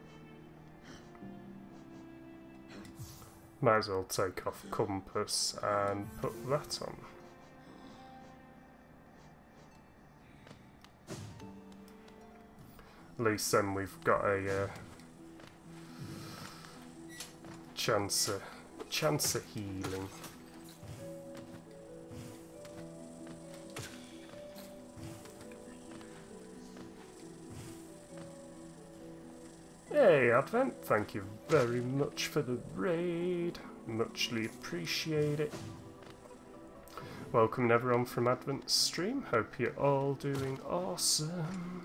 Speaker 1: Might as well take off compass and put that on. At least then we've got a uh, chance of, chance of healing. Hey Advent, thank you very much for the raid. Muchly appreciate it. Welcome everyone from Advent's stream. Hope you're all doing awesome.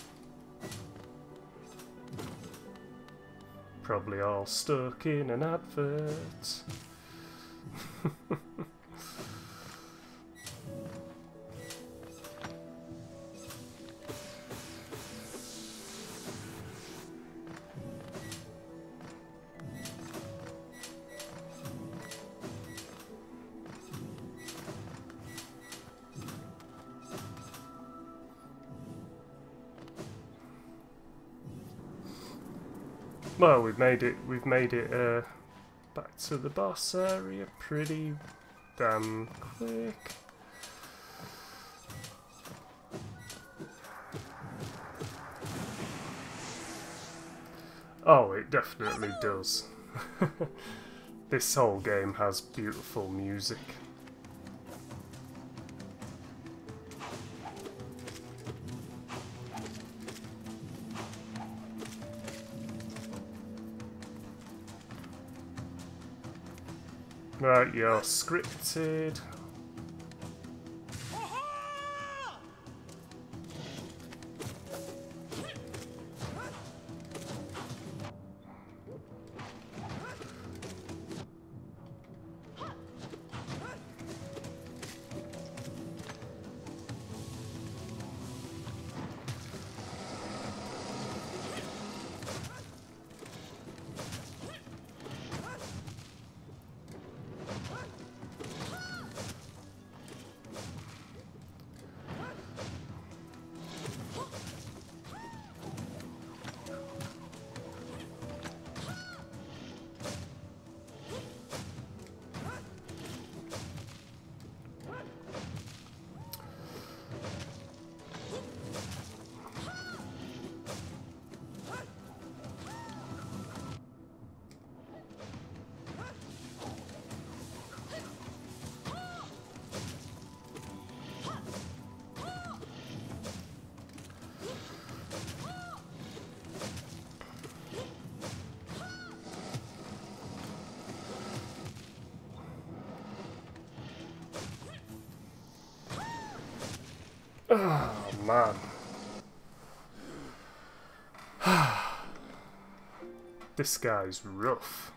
Speaker 1: Probably all stuck in an advert. Well, we've made it. We've made it uh, back to the boss area pretty damn quick. Oh, it definitely does. This whole game has beautiful music. Right, you're scripted. Oh man. This guy's rough.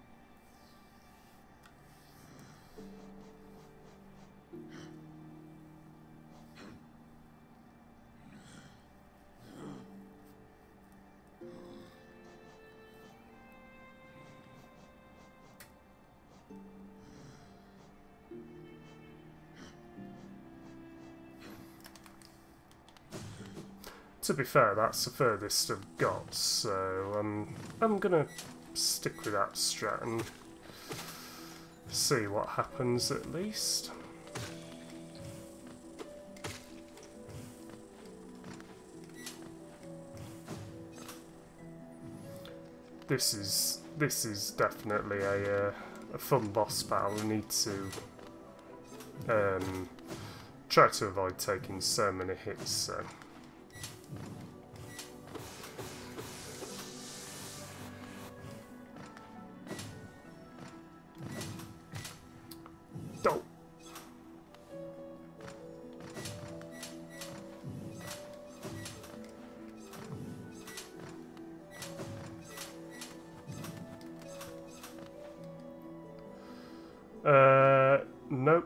Speaker 1: To be fair, that's the furthest I've got, so um, I'm gonna stick with that strat and see what happens at least. This is this is definitely a uh, a fun boss battle. We need to um, try to avoid taking so many hits. So. Don't. Uh, nope.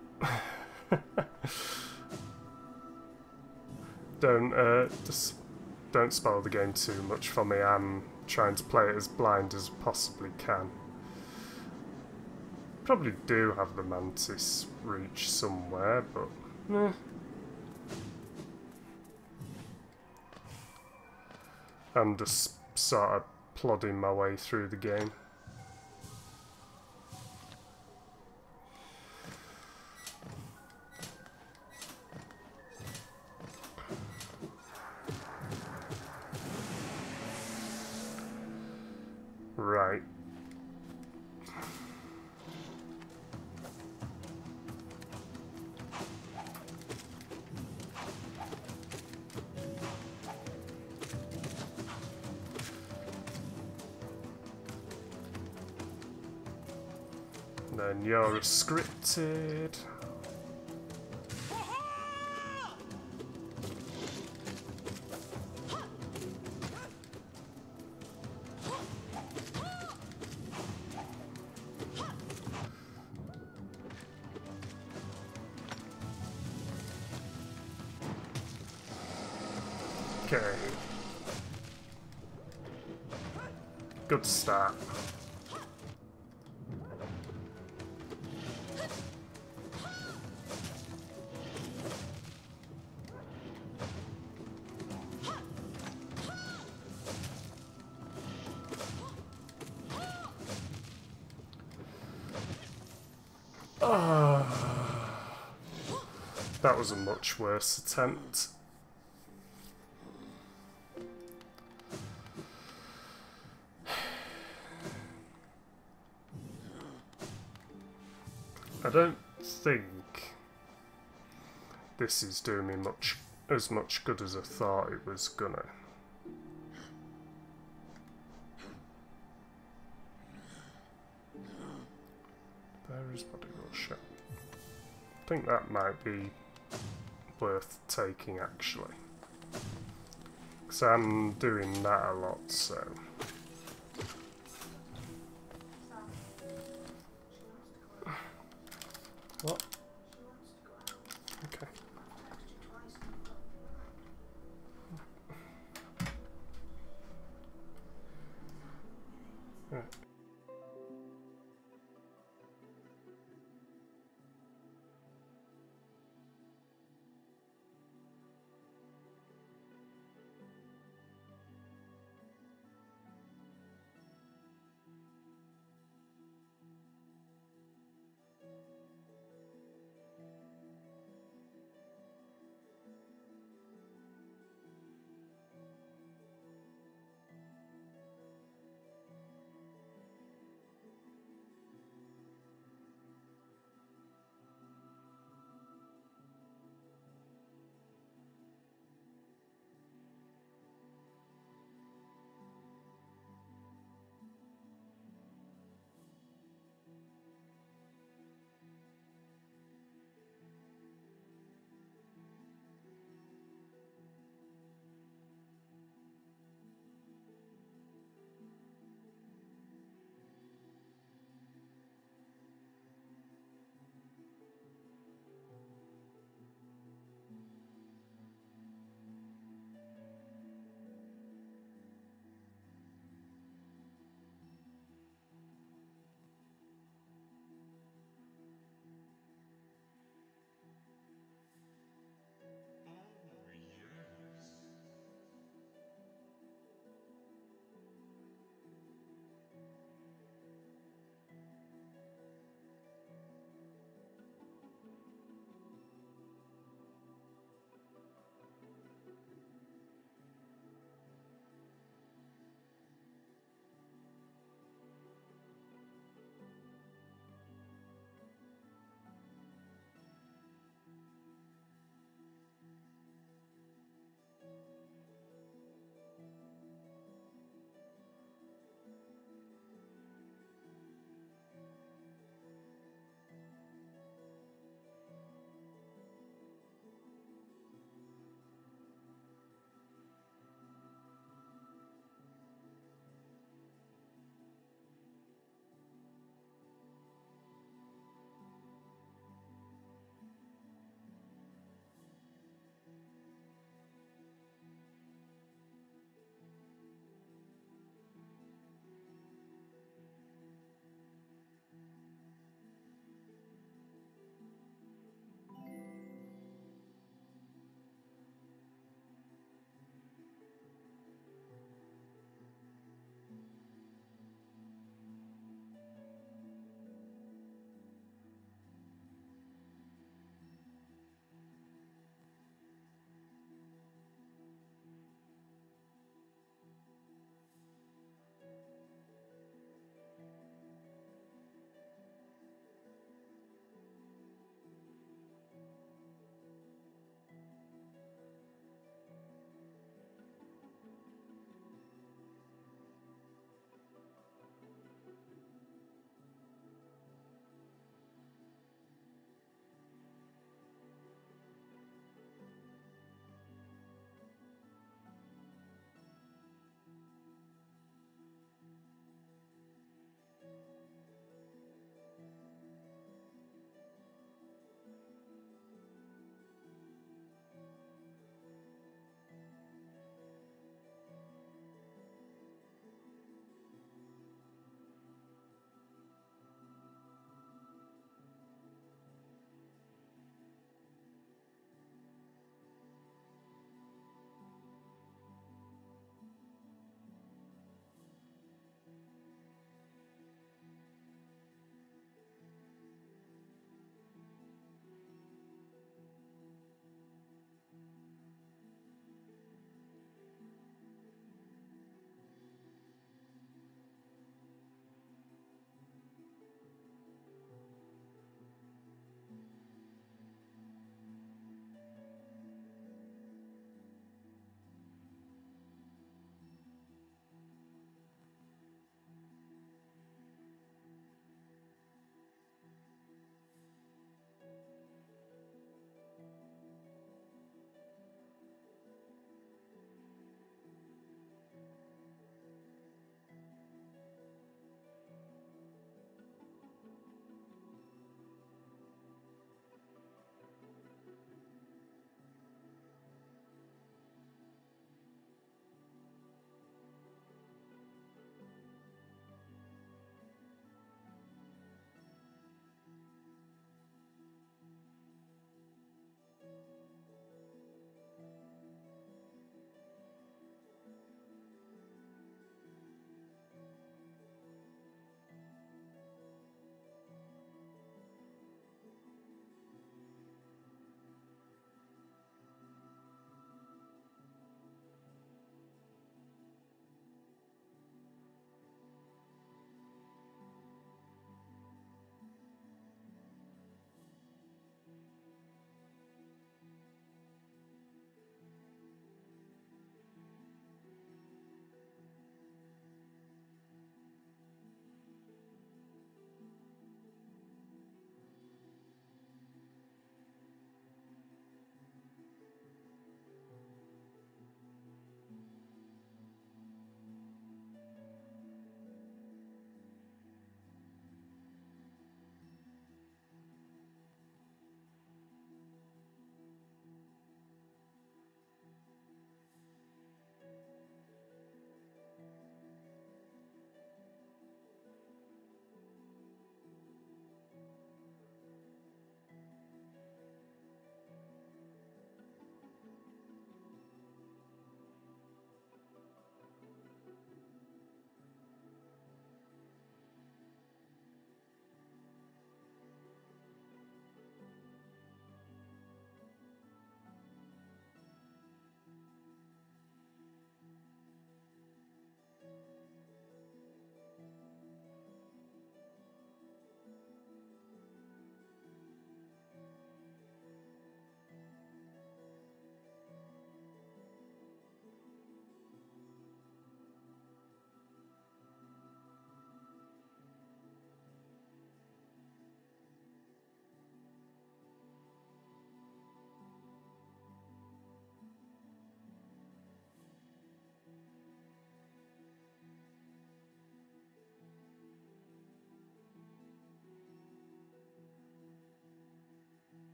Speaker 1: don't uh, just don't spoil the game too much for me. I'm trying to play it as blind as possibly can. Probably do have the Mantis reach somewhere, but eh. I'm just sort of plodding my way through the game. Right. Then you're a scripted. Okay. Good start. Oh, that was a much worse attempt. I don't think this is doing me much as much good as I thought it was gonna. There is body rush. I think that might be worth taking actually, because I'm doing that a lot. So. What? Okay. Right.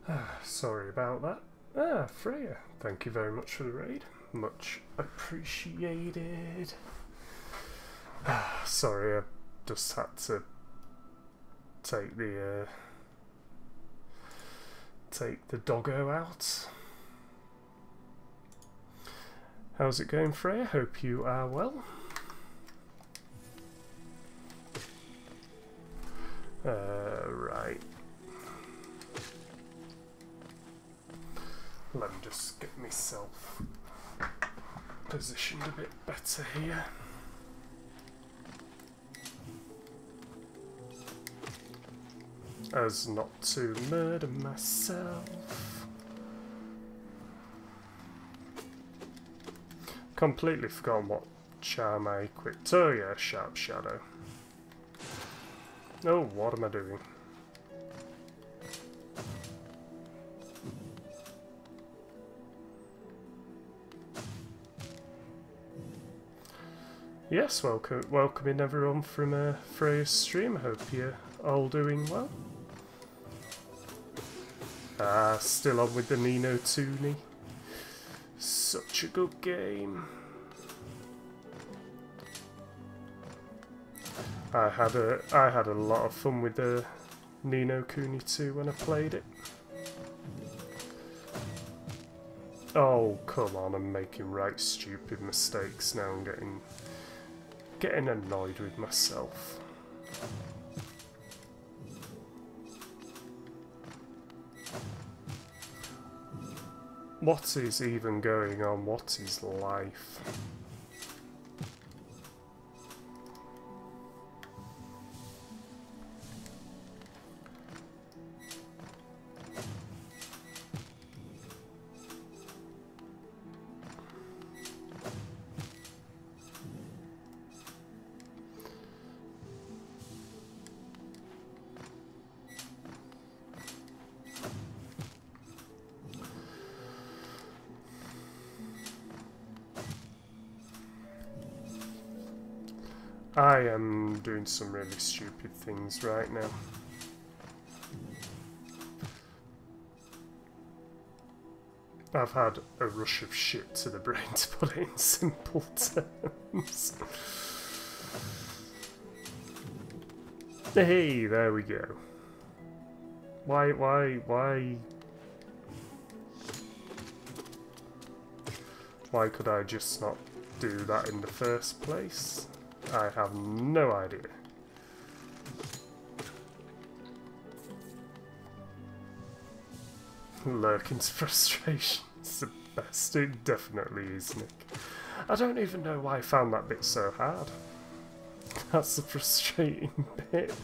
Speaker 1: Ah, sorry about that. Ah, Freya, thank you very much for the raid. Much appreciated. Ah, sorry, I just had to take the uh, take the doggo out. How's it going, Freya? Hope you are well. Uh, right. Let me just get myself positioned a bit better here. As not to murder myself. Completely forgotten what charm I equipped. Oh yeah, Sharp Shadow. Oh, what am I doing? Yes, welcome, welcoming everyone from uh, Freya's stream. Hope you're all doing well. Ah, still on with the Ni no Kuni. Such a good game. I had a I had a lot of fun with the Ni no Kuni two when I played it. Oh come on! I'm making right stupid mistakes now. I'm getting getting annoyed with myself. What is even going on? What is life? I am doing some really stupid things right now. I've had a rush of shit to the brain, to put it in simple terms. Hey, there we go. Why, why, why... Why could I just not do that in the first place? I have no idea. Lurkin's frustration is the best. It definitely is, Nick. I don't even know why I found that bit so hard. That's the frustrating bit.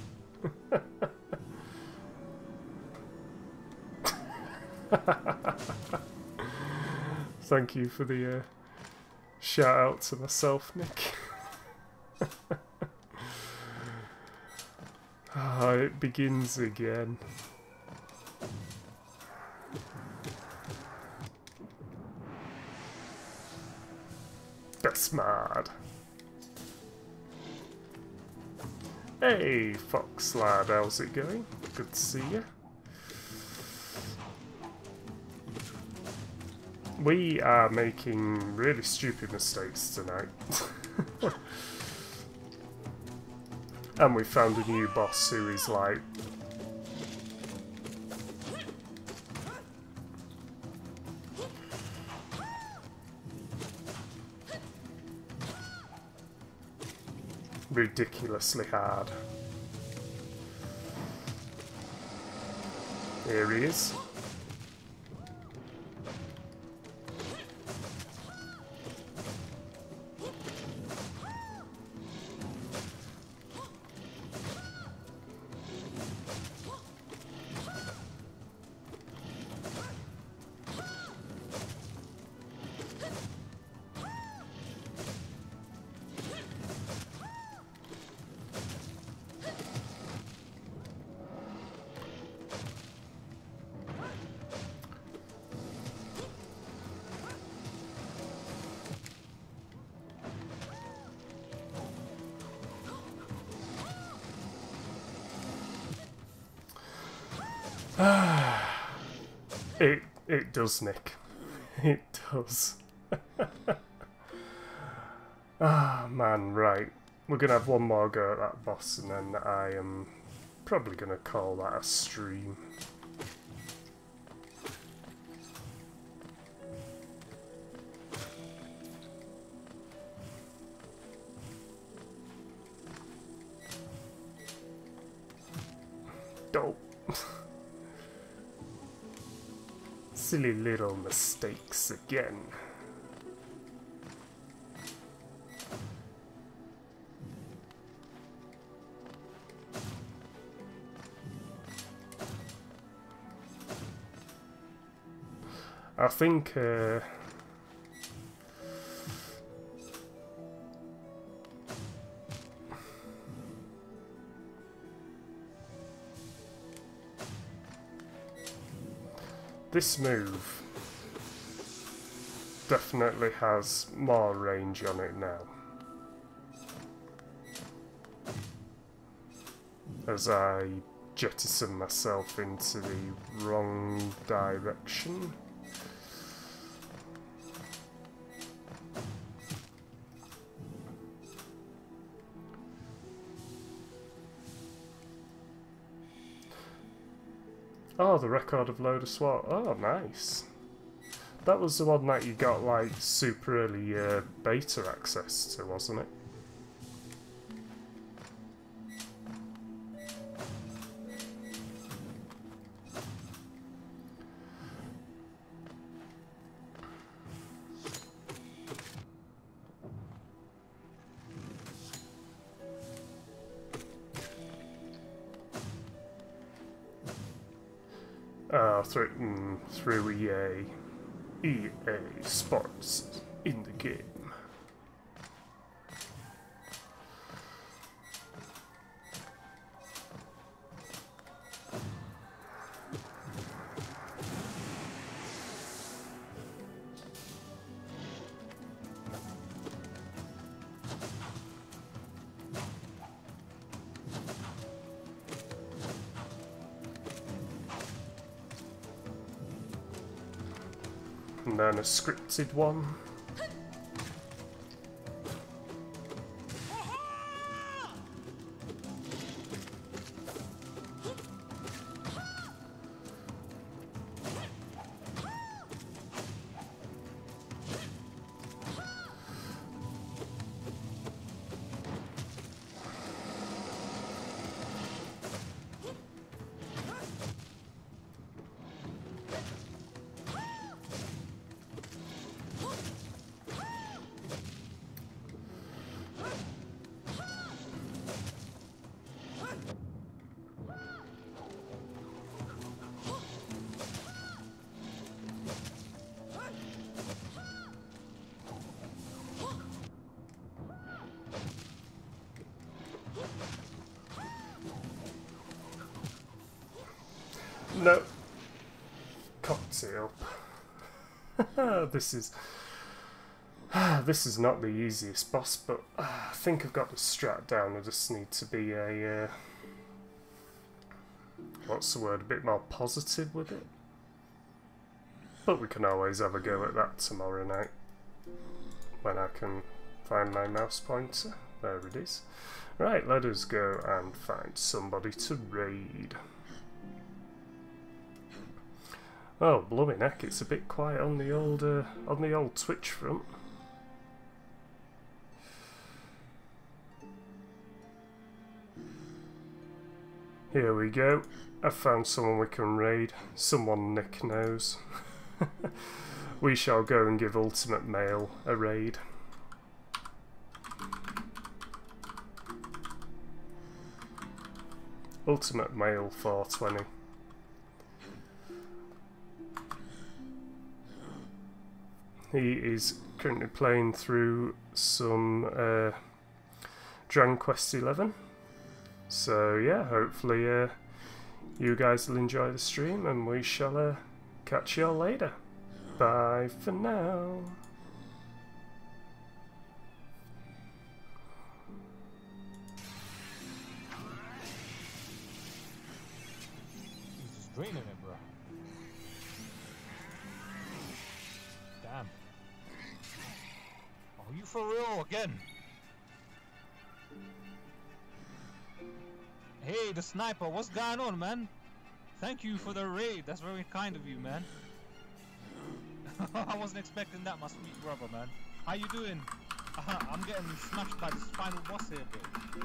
Speaker 1: Thank you for the uh, shout out to myself, Nick. Ah, it begins again. That's mad. Hey, Fox lad, how's it going? Good to see you. We are making really stupid mistakes tonight. And we found a new boss who is like... ridiculously hard. Here he is. It it does, Nick. It does. Ah, man, right. We're gonna have one more go at that boss, and then I am probably gonna call that a stream. Dope. Silly little mistakes again. I think uh, this move definitely has more range on it now, as I jettison myself into the wrong direction. Oh, the Record of Load of Sword. Oh, nice. That was the one that you got, like, super early uh, beta access to, wasn't it? Uh, through, mm, through E A. E A Sports in the game. And then a scripted one. No. Cocktail. This is... This is not the easiest boss, but uh, I think I've got the strat down. I just need to be a... Uh, what's the word? A bit more positive with it. But we can always have a go at that tomorrow night. When I can find my mouse pointer. There it is. Right, let us go and find somebody to raid. Oh, blooming heck, it's a bit quiet on the old uh, on the old Twitch front. Here we go. I found someone we can raid. Someone Nick knows. We shall go and give Ultimate Male a raid. Ultimate Male four twenty. He is currently playing through some uh, Dragon Quest eleven. So yeah, hopefully uh, you guys will enjoy the stream, and we shall uh, catch you all later. Bye for now.
Speaker 4: He's just draining it, bro.
Speaker 5: You for real again? Hey, the sniper, what's going on, man? Thank you for the raid. That's very kind of you, man. I wasn't expecting that, my sweet brother, man. How you doing? Uh, I'm getting smashed by this final boss here, bro.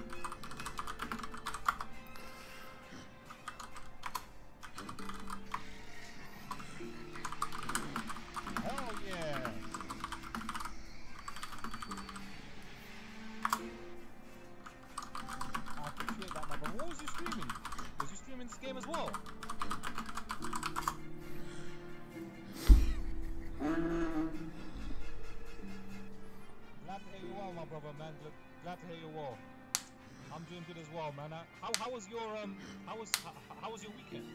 Speaker 5: Hell yeah! I appreciate that, my brother. What was you streaming? Was you streaming this game as well? Glad to hear you well, my brother, man. Glad, glad to hear you well. I'm doing good as well, man. I, how how was your um how was how, how was your weekend?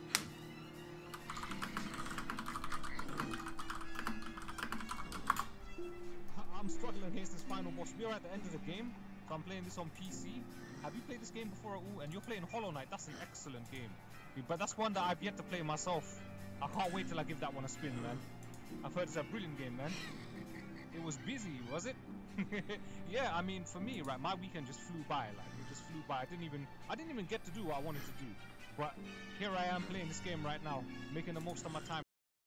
Speaker 5: I- I'm struggling against this final boss. We are at the end of the game. So I'm playing this on P C. Have you played this game before? Ooh, and you're playing Hollow Knight. That's an excellent game. But that's one that I've yet to play myself. I can't wait till I give that one a spin, man. I've heard it's a brilliant game, man. It was busy, was it? Yeah, I mean, for me, right, my weekend just flew by. Like, it just flew by. I didn't even, I didn't even get to do what I wanted to do. But here I am playing this game right now, making the most of my time.